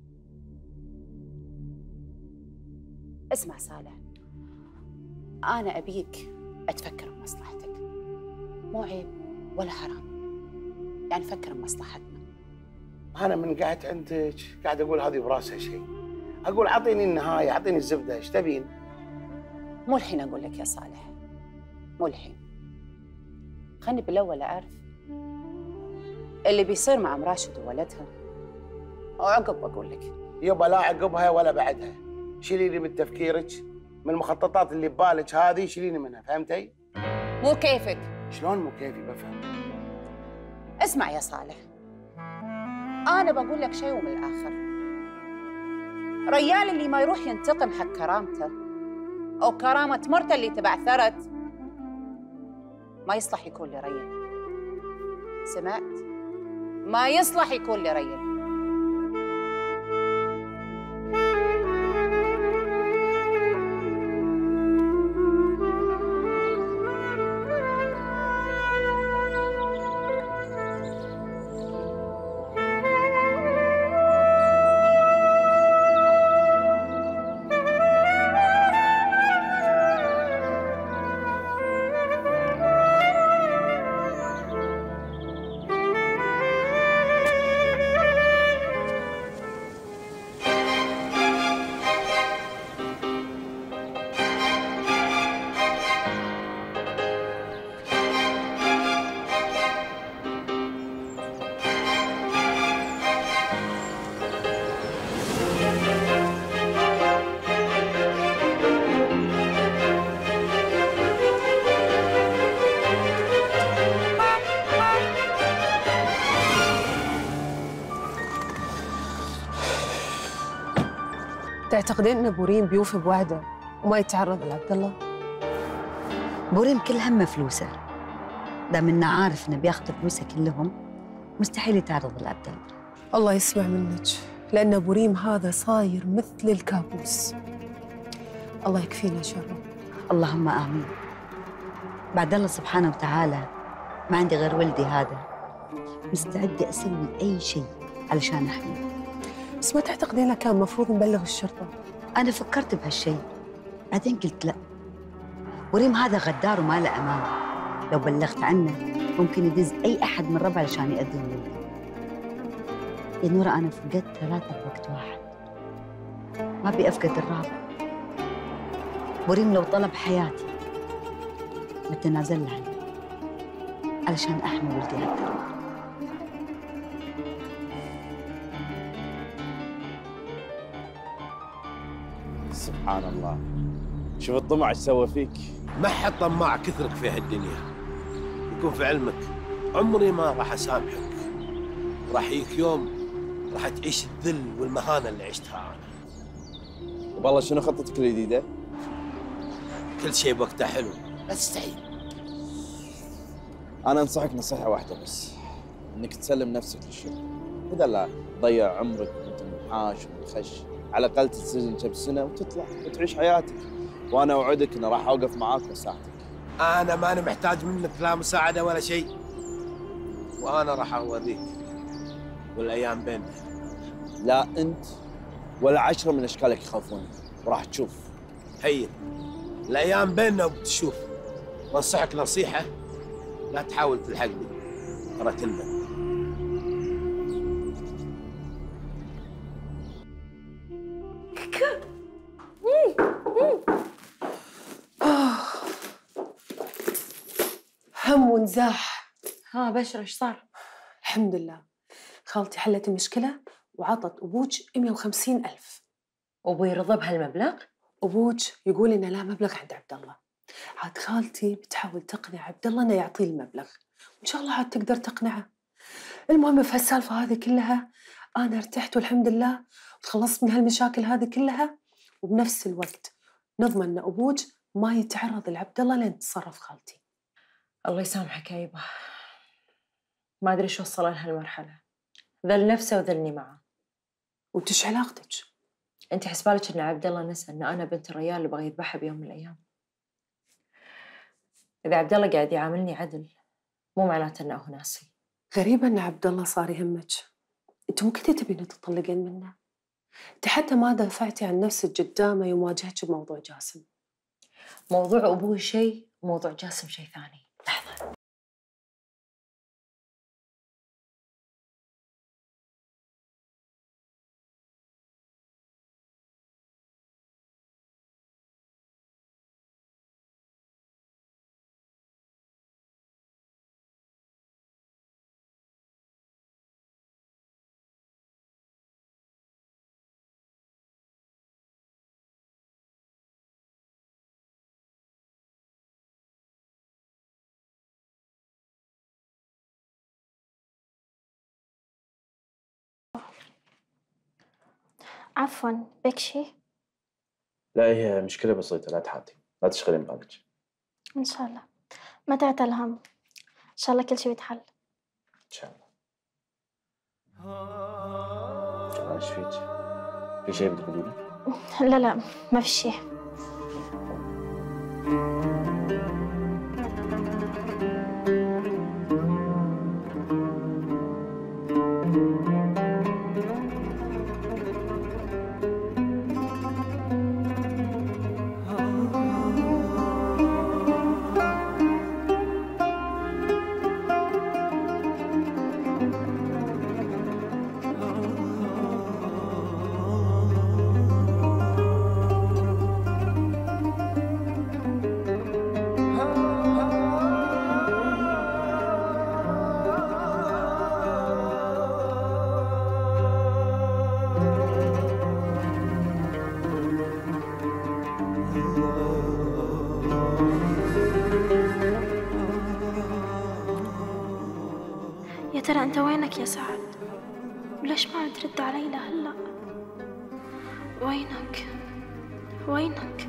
اسمع صالح، أنا أبيك أتفكر بمصلحتك، مو عيب ولا حرام، يعني فكر بمصلحتنا. أنا من قعدت عندك قاعد أقول هذه براسها شيء، أقول أعطيني النهاية، أعطيني الزبدة، إيش تبين؟ مو الحين أقول لك يا صالح، مو الحين. خلني بالأول أعرف اللي بيصير مع أم راشد وولدها، وعقب بقول لك. يبا لا عقبها ولا بعدها، شيليني من تفكيرك، من المخططات اللي ببالك هذه شيليني منها، فهمتي؟ مو كيفك. شلون مو كيفي؟ بفهم. اسمع يا صالح، أنا بقول لك شيء ومن الآخر. ريال اللي ما يروح ينتقم حق كرامته أو كرامة مرته اللي تبعثرت ما يصلح يكون لريل. سمعت؟ ما يصلح يكون لريل. تعتقدين ان بوريم بيوفي بوعده وما يتعرض لعبد الله؟ بوريم كل همه فلوسه. دام انه عارف انه بياخذ فلوسه كلهم مستحيل يتعرض لعبد الله. الله يسمع منك، لان بوريم هذا صاير مثل الكابوس. الله يكفينا شره. اللهم امين. بعد الله سبحانه وتعالى ما عندي غير ولدي هذا، مستعده اسوي اي شيء علشان احميه. بس ما تعتقدين له كان مفروض نبلغ الشرطة؟ أنا فكرت بهالشيء، بعدين قلت لا. وريم هذا غدار وما له أمان، لو بلغت عنه ممكن يدز أي أحد من ربعه علشان يأذون ولدي. يا نورة أنا فقدت ثلاثة بوقت واحد، ما أبي أفقد الرابع. وريم لو طلب حياتي بتنازل له عنه. علشان احمي ولدي عبد الله. سبحان الله، شوف الطمع ايش سوى فيك. ما حد طماع كثرك في هالدنيا. يكون في علمك عمري ما راح اسامحك، راح يجيك يوم راح تعيش الذل والمهانه اللي عشتها انا. والله شنو خطتك الجديده؟ كل شيء بوقته حلو، لا تستعين. انا انصحك نصيحه واحده بس، انك تسلم نفسك للشرطه، اذا لا تضيع عمرك وانت منحاش ومنخش، على الاقل تتسجن كم سنه وتطلع وتعيش حياتك، وانا اوعدك اني راح اوقف معاك واساعدك. انا ماني محتاج منك لا مساعده ولا شيء، وانا راح اوريك والايام بيننا. لا انت ولا عشرة من اشكالك يخافونك، وراح تشوف. هين الايام بيننا وبتشوف. بنصحك نصيحه، لا تحاول تلحقني ترى تندم. هم ونزاح. ها بشرة ايش صار؟ الحمد لله خالتي حلت المشكلة وعطت أبوج مئة وخمسين ألف. أبوي رضى بهالمبلغ؟ أبوج يقول إنه لا مبلغ عند عبد الله. عاد خالتي بتحاول تقنع عبد الله إنه يعطيه المبلغ، وإن شاء الله عاد تقدر تقنعه. المهم في هالسالفة هذه كلها أنا ارتحت والحمد لله وتخلصت من هالمشاكل هذه كلها، وبنفس الوقت نضمن إن أبوج ما يتعرض لعبد الله لين تصرف خالتي. الله يسامحك يا يبا، ما أدري شو وصل لهالمرحلة، ذل نفسه وذلني معه. وانت ايش علاقتك؟ انت حسبالك ان عبد الله نسى ان انا بنت الريال اللي بغى يذبحها بيوم من الايام. اذا عبد الله قاعد يعاملني عدل مو معناته انه هو ناسي. غريبة ان عبد الله صار يهمك. انت مو كنتي تبين تطلقين منه؟ انت حتى ما دافعتي عن نفسك قدامه يوم واجهتك بموضوع جاسم. موضوع ابوي شيء وموضوع جاسم شيء ثاني. لحظة. عفواً، بك شيء؟ لا هي مشكلة بسيطة، لا تحاتي، لا تشغلين بالك. إن شاء الله، ما تعتل الهم، إن شاء الله كل شيء بيتحل. إن شاء الله. ايش فيك؟ في شيء بدك تقولي؟ لا لا ما في شيء. يا ترى أنت وينك يا سعد؟ وليش ما عم ترد علي لهلا؟ وينك؟ وينك؟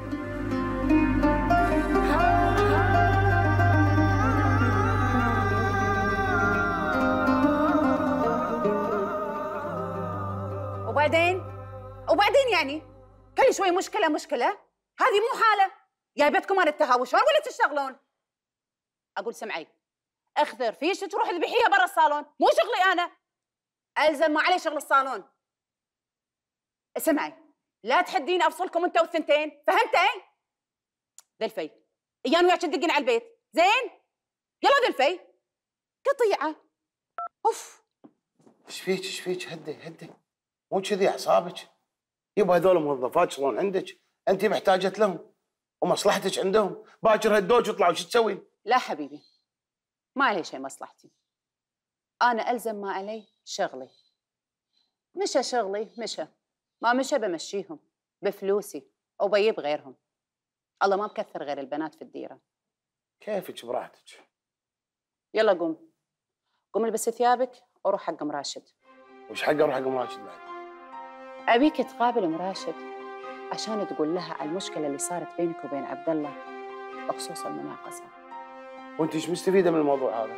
وبعدين؟ وبعدين يعني؟ كل شوي مشكلة مشكلة؟ هذه مو حالة، جايبتكم أنا التهاوشون ولا تشتغلون؟ أقول سمعي، اخذر فيش تروح ذبحيها برا الصالون، مو شغلي أنا. ألزم ما علي شغل الصالون. اسمعي، لا تحديني أفصلكم أنت والثنتين، فهمتي؟ ذلفي، إيان وياك تدقين على البيت، زين؟ يلا ذلفي، قطيعة. أوف. ايش فيك ايش فيك؟ هدي هدي، مو كذي اعصابك. يبا هذول موظفات شلون عندك؟ انت محتاجه لهم ومصلحتك عندهم، باكر هدوك يطلعوا شو تسوين؟ لا حبيبي، ما علي شيء مصلحتي. أنا ألزم ما علي شغلي. مشى شغلي مشى، ما مشى بمشيهم بفلوسي أو بجيب غيرهم. الله ما مكثر غير البنات في الديرة. كيفك براحتك. يلا قوم قوم البس ثيابك وروح حق ام راشد. وش حق اروح حق ام راشد بعد؟ أبيك تقابل ام راشد عشان تقول لها على المشكلة اللي صارت بينك وبين عبد الله بخصوص المناقصة. وانت ايش مستفيدة من الموضوع هذا؟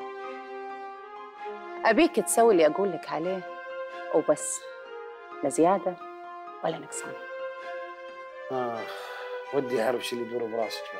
أبيك تسوي اللي أقول لك عليه وبس، لا زيادة ولا نقصان. آه ودي أعرف شو اللي يدور براسك بس.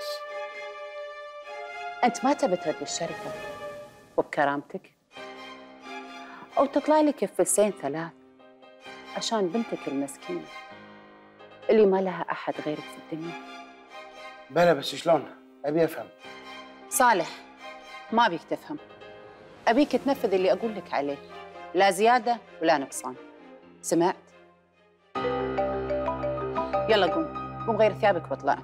أنت ما تبي ترد الشركة وبكرامتك أو تطلع لك فلسين ثلاث عشان بنتك المسكينة اللي ما لها أحد غيرك في الدنيا؟ بلا بس شلون؟ أبي أفهم. صالح ما أبيك تفهم، أبيك تنفذ اللي أقول لك عليه، لا زيادة ولا نقصان. سمعت؟ يلا قوم قوم غير ثيابك واطلع.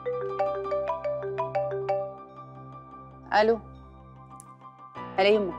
ألو هلا يمه.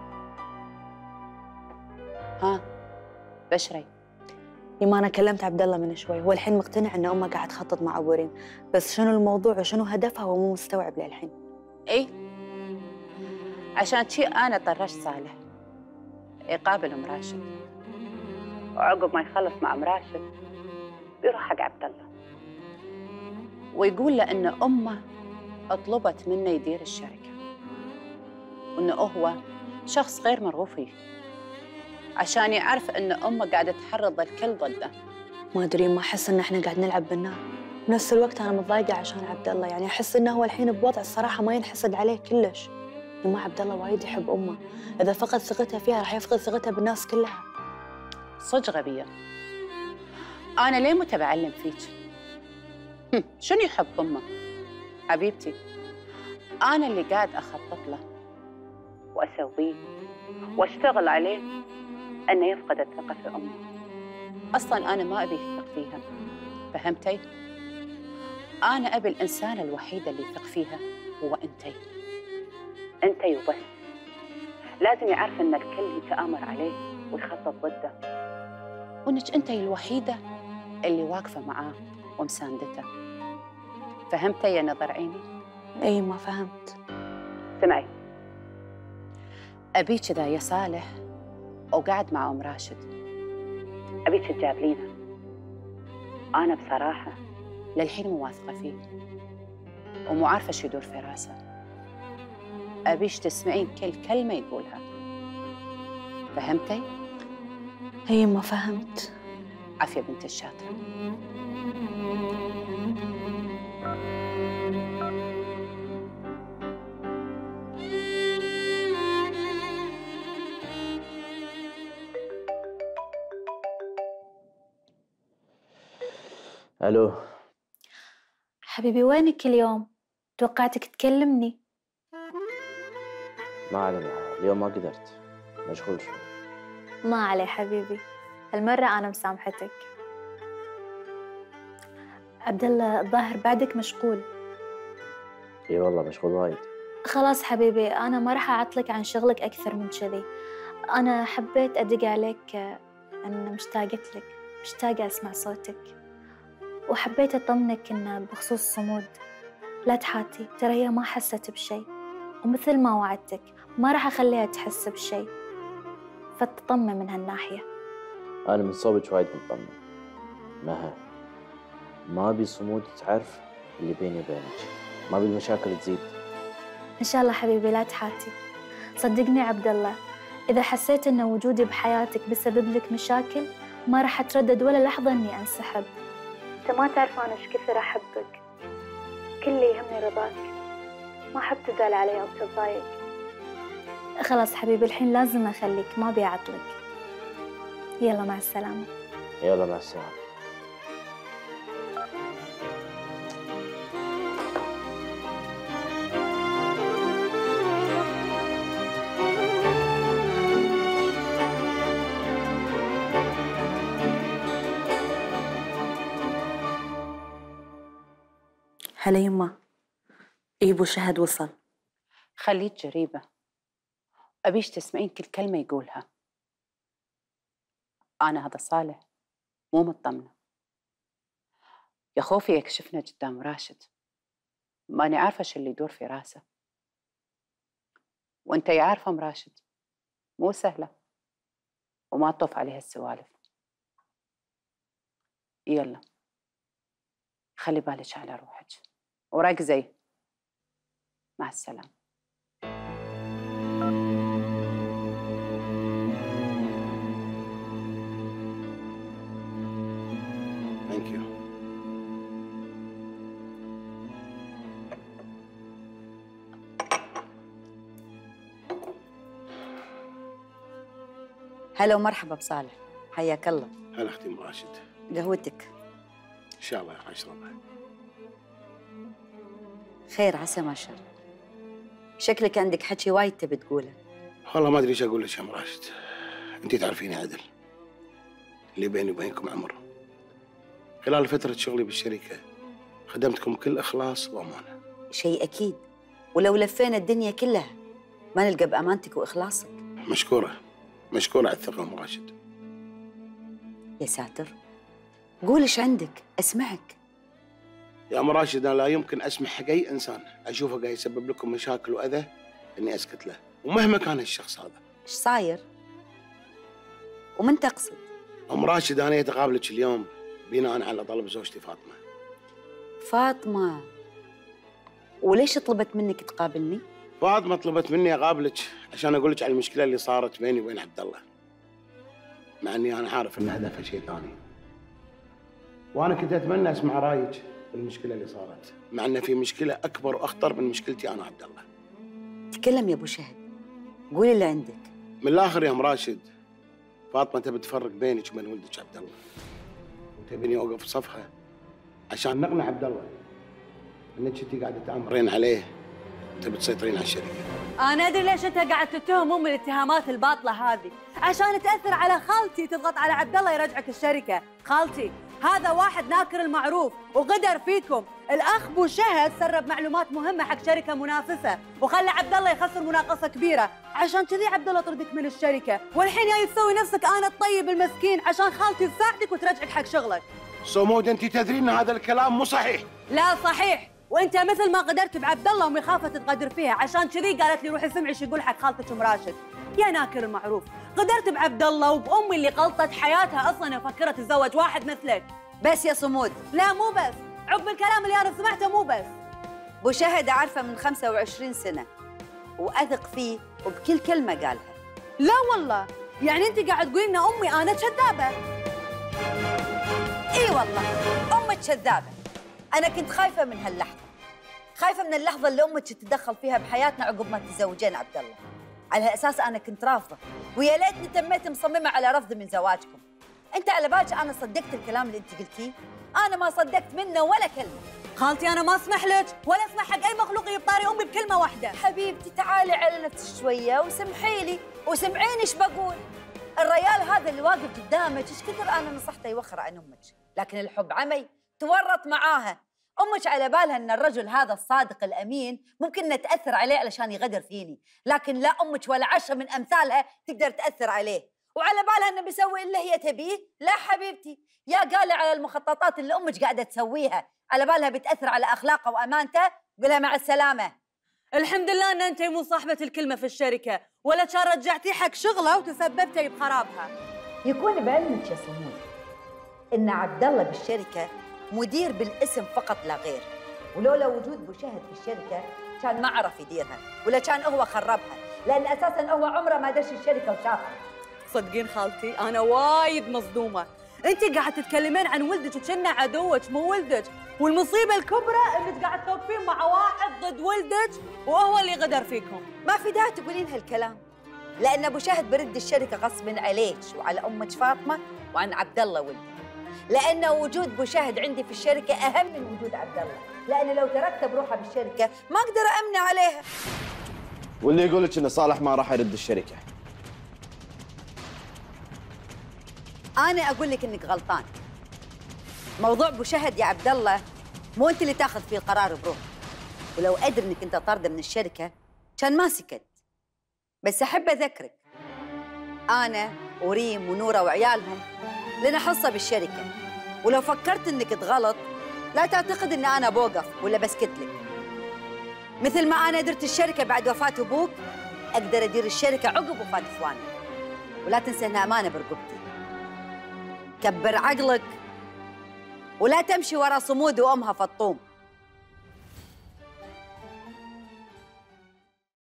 ها بشري. يما أنا كلمت عبد الله من شوي، هو الحين مقتنع إن أمه قاعد تخطط مع أبو ريم، بس شنو الموضوع وشنو هدفها هو مو مستوعب للحين. إيه عشان شي أنا طرشت صالح يقابل أم راشد، وعقب ما يخلص مع أم راشد بيروح حق عبد الله ويقول له إن أمه طلبت منه يدير الشركة وإنه هو شخص غير مرغوب فيه، عشان يعرف إن أمه قاعدة تحرض الكل ضده. ما أدري، ما أحس إن إحنا قاعد نلعب بالنار. بنفس الوقت أنا متضايقة عشان عبد الله، يعني أحس إنه هو الحين بوضع الصراحة ما ينحسد عليه كلش. يما عبد الله وايد يحب أمه، إذا فقد ثقتها فيها راح يفقد ثقتها بالناس كلها. صدق غبية. أنا ليه متبعلم فيك؟ شنو يحب أمه؟ حبيبتي أنا اللي قاعد أخطط له وأسويه وأشتغل عليه أنه يفقد الثقة في أمه. أصلاً أنا ما أبي يثق فيها، فهمتي؟ أنا أبي الإنسانة الوحيدة اللي يثق فيها هو أنتي. أنتي وبس. لازم يعرف أن الكل يتآمر عليه ويخطط ضده، وأنك أنتي الوحيدة اللي واقفة معاه ومساندته. فهمتي يا نظر عيني؟ أي ما فهمت. سمعي، أبيك إذا يا صالح وقعد مع أم راشد أبيك تجابلينه. أنا بصراحة للحين مو واثقة فيه ومو عارفة شو يدور في راسه. أبيش تسمعين كل كلمة يقولها. فهمتي؟ أي ما فهمت. عافية بنت الشاطرة. الو حبيبي وينك اليوم؟ توقعتك تكلمني. ما علي، اليوم ما قدرت، مشغول شوي. ما علي حبيبي، هالمرة أنا مسامحتك. عبد الله الظاهر بعدك مشغول. اي والله مشغول وايد. خلاص حبيبي أنا ما راح أعطلك عن شغلك أكثر من كذي. أنا حبيت أدق عليك أن مشتاقت لك، مشتاقة أسمع صوتك، وحبيت أطمنك إنه بخصوص صمود لا تحاتي، ترى هي ما حست بشيء، ومثل ما وعدتك ما راح أخليها تحس بشيء، فتطمن من هالناحية. أنا من صوبك وايد مطمن مها، ما أبي صمود تعرف اللي بيني وبينك، ما أبي المشاكل تزيد. إن شاء الله حبيبي لا تحاتي. صدقني عبد الله، إذا حسيت إن وجودي بحياتك بسبب لك مشاكل ما راح أتردد ولا لحظة إني أنسحب. أنت ما تعرف أنا إيش كثر أحبك، كل اللي يهمني رضاك، ما أحب تزعل علي أو تتضايق. خلاص حبيبي الحين لازم أخليك، ما أبي أعطلك. يلا مع السلامة. يلا مع السلامة. هلا يما. إيه أبو شهد وصل. خليك جريبة أبيش تسمعين كل كلمة يقولها. أنا هذا صالح مو مطمنة، يا خوفي يكشفنا قدام راشد، ماني عارفة شو اللي يدور في راسه. وانت يا عارفة ام راشد مو سهلة وما تطوف عليها السوالف. يلا خلي بالك على روحك وركزي. مع السلامة. Thank you. هلا ومرحبا بصالح، حياك الله. هلا اختي ام راشد. قهوتك. ان شاء الله راح اشربها. خير عسى ما شر. شكلك عندك حكي وايد تبي تقوله. والله ما ادري ايش اقول لك يا ام راشد. انت تعرفيني عدل، اللي بيني وبينكم عمر. خلال فترة شغلي بالشركة خدمتكم بكل إخلاص وأمانة. شيء أكيد، ولو لفينا الدنيا كلها ما نلقى بأمانتك وإخلاصك. مشكورة، مشكورة على الثقة أم راشد. يا ساتر، قول إيش عندك، أسمعك. يا أم راشد، أنا لا يمكن أسمح حق أي إنسان أشوفه قاعد يسبب لكم مشاكل وأذى إني أسكت له، ومهما كان الشخص هذا. إيش صاير؟ ومن تقصد؟ أم راشد، أنا أتقابلك اليوم بناء على طلب زوجتي فاطمة. فاطمة؟ وليش طلبت منك تقابلني؟ فاطمة طلبت مني أقابلك عشان أقول لك على المشكلة اللي صارت بيني وبين عبد الله. مع إني أنا عارف إن هدفها شيء ثاني. وأنا كنت أتمنى أسمع رأيك بالمشكلة اللي صارت، مع إن في مشكلة أكبر وأخطر من مشكلتي أنا وعبد الله. تكلم يا أبو شهد، قول اللي عندك. من الآخر يا أم راشد، فاطمة تبي تفرق بينك وبين ولدك عبد الله، وتبيني أوقف صفها عشان نقنع عبد الله إنك أنت قاعدة تأمرين عليه وتبي تسيطرين على الشركة. أنا أدري ليش أنت قاعد تتهم أم الاتهامات الباطلة هذه، عشان تأثر على خالتي تضغط على عبد الله يرجعك الشركة. خالتي هذا واحد ناكر المعروف وغدر فيكم. الأخ بو شهد سرب معلومات مهمة حق شركة منافسة وخلى عبد الله يخسر مناقصة كبيرة، عشان كذي عبد الله طردك من الشركة، والحين جاي تسوي نفسك أنا الطيب المسكين عشان خالتي تساعدك وترجعك حق شغلك. صمود، أنت تدرين إن هذا الكلام مو صحيح. لا صحيح، وانت مثل ما قدرت بعبد الله ومخافه تقدر فيها، عشان كذي قالت لي روحي سمعي ايش يقول حق خالتك ام راشد. يا ناكر المعروف، قدرت بعبد الله وبامي اللي غلطت حياتها اصلا وفكرت تتزوج واحد مثلك. بس يا صمود. لا مو بس، عقب الكلام اللي انا سمعته مو بس. ابو شهد اعرفه من خمسة وعشرين سنه واثق فيه وبكل كلمه قالها. لا والله، يعني انت قاعد تقولين ان امي انا كذابه؟ اي والله امك كذابه. انا كنت خايفه من هاللحظه، خايفه من اللحظه اللي امك تتدخل فيها بحياتنا عقب ما تتزوجين عبد الله. على هالاساس انا كنت رافضه، ويا ليتني تميت مصممه على رفض من زواجكم. انت على بالك انا صدقت الكلام اللي انت قلتيه؟ انا ما صدقت منه ولا كلمه. خالتي انا ما اسمح لك ولا اسمح حق اي مخلوق يبطاري امي بكلمه واحده. حبيبتي تعالي على نفسك شويه وسمحي لي وسمعيني ايش بقول. الريال هذا اللي واقف قدامك ايش كثر انا نصحته يوخر عن امك، لكن الحب عمي تورط معاها. امك على بالها ان الرجل هذا الصادق الامين ممكن انه تاثر عليه علشان يغدر فيني، لكن لا امك ولا عشرة من امثالها تقدر تاثر عليه. وعلى بالها انه بيسوي اللي هي تبيه؟ لا حبيبتي، يا قالي على المخططات اللي امك قاعده تسويها، على بالها بتاثر على اخلاقه وامانته، قولها مع السلامه. الحمد لله ان انت مو صاحبه الكلمه في الشركه، ولا كان رجعتيه حق شغله وتسببتي بخرابها. يكون بعلمك يا صمود ان عبد الله بالشركه مدير بالاسم فقط لا غير، ولولا وجود ابو شهد في الشركه كان ما عرف يديرها، ولا كان هو خربها، لان اساسا هو عمره ما دش الشركه وشافها. صدقين خالتي انا وايد مصدومه، انت قاعده تتكلمين عن ولدك وكأنه عدوك مو ولدك، والمصيبه الكبرى انك قاعد توقفين مع واحد ضد ولدك وهو اللي غدر فيكم. ما في داعي تقولين هالكلام، لان ابو شهد برد الشركه غصب عليك وعلى امك فاطمه وعن عبد الله ولده، لأن وجود ابو شهد عندي في الشركة أهم من وجود عبد الله، لأن لو تركت بروحها بالشركة ما أقدر أمنع عليها. واللي يقول لك إن صالح ما راح يرد الشركة؟ أنا أقول لك إنك غلطان. موضوع ابو شهد يا عبد الله مو أنت اللي تاخذ فيه القرار بروحك، ولو أدري إنك أنت طارده من الشركة كان ما سكت. بس أحب أذكرك أنا وريم ونورة وعيالهم لنا حصة بالشركة، ولو فكرت إنك تغلط لا تعتقد إن أنا بوقف ولا بسكت لك. مثل ما أنا درت الشركة بعد وفاة أبوك أقدر أدير الشركة عقب وفاة إخوانك، ولا تنسى إنها أمانة برقبتي. كبر عقلك ولا تمشي ورا صمود وأمها فطوم.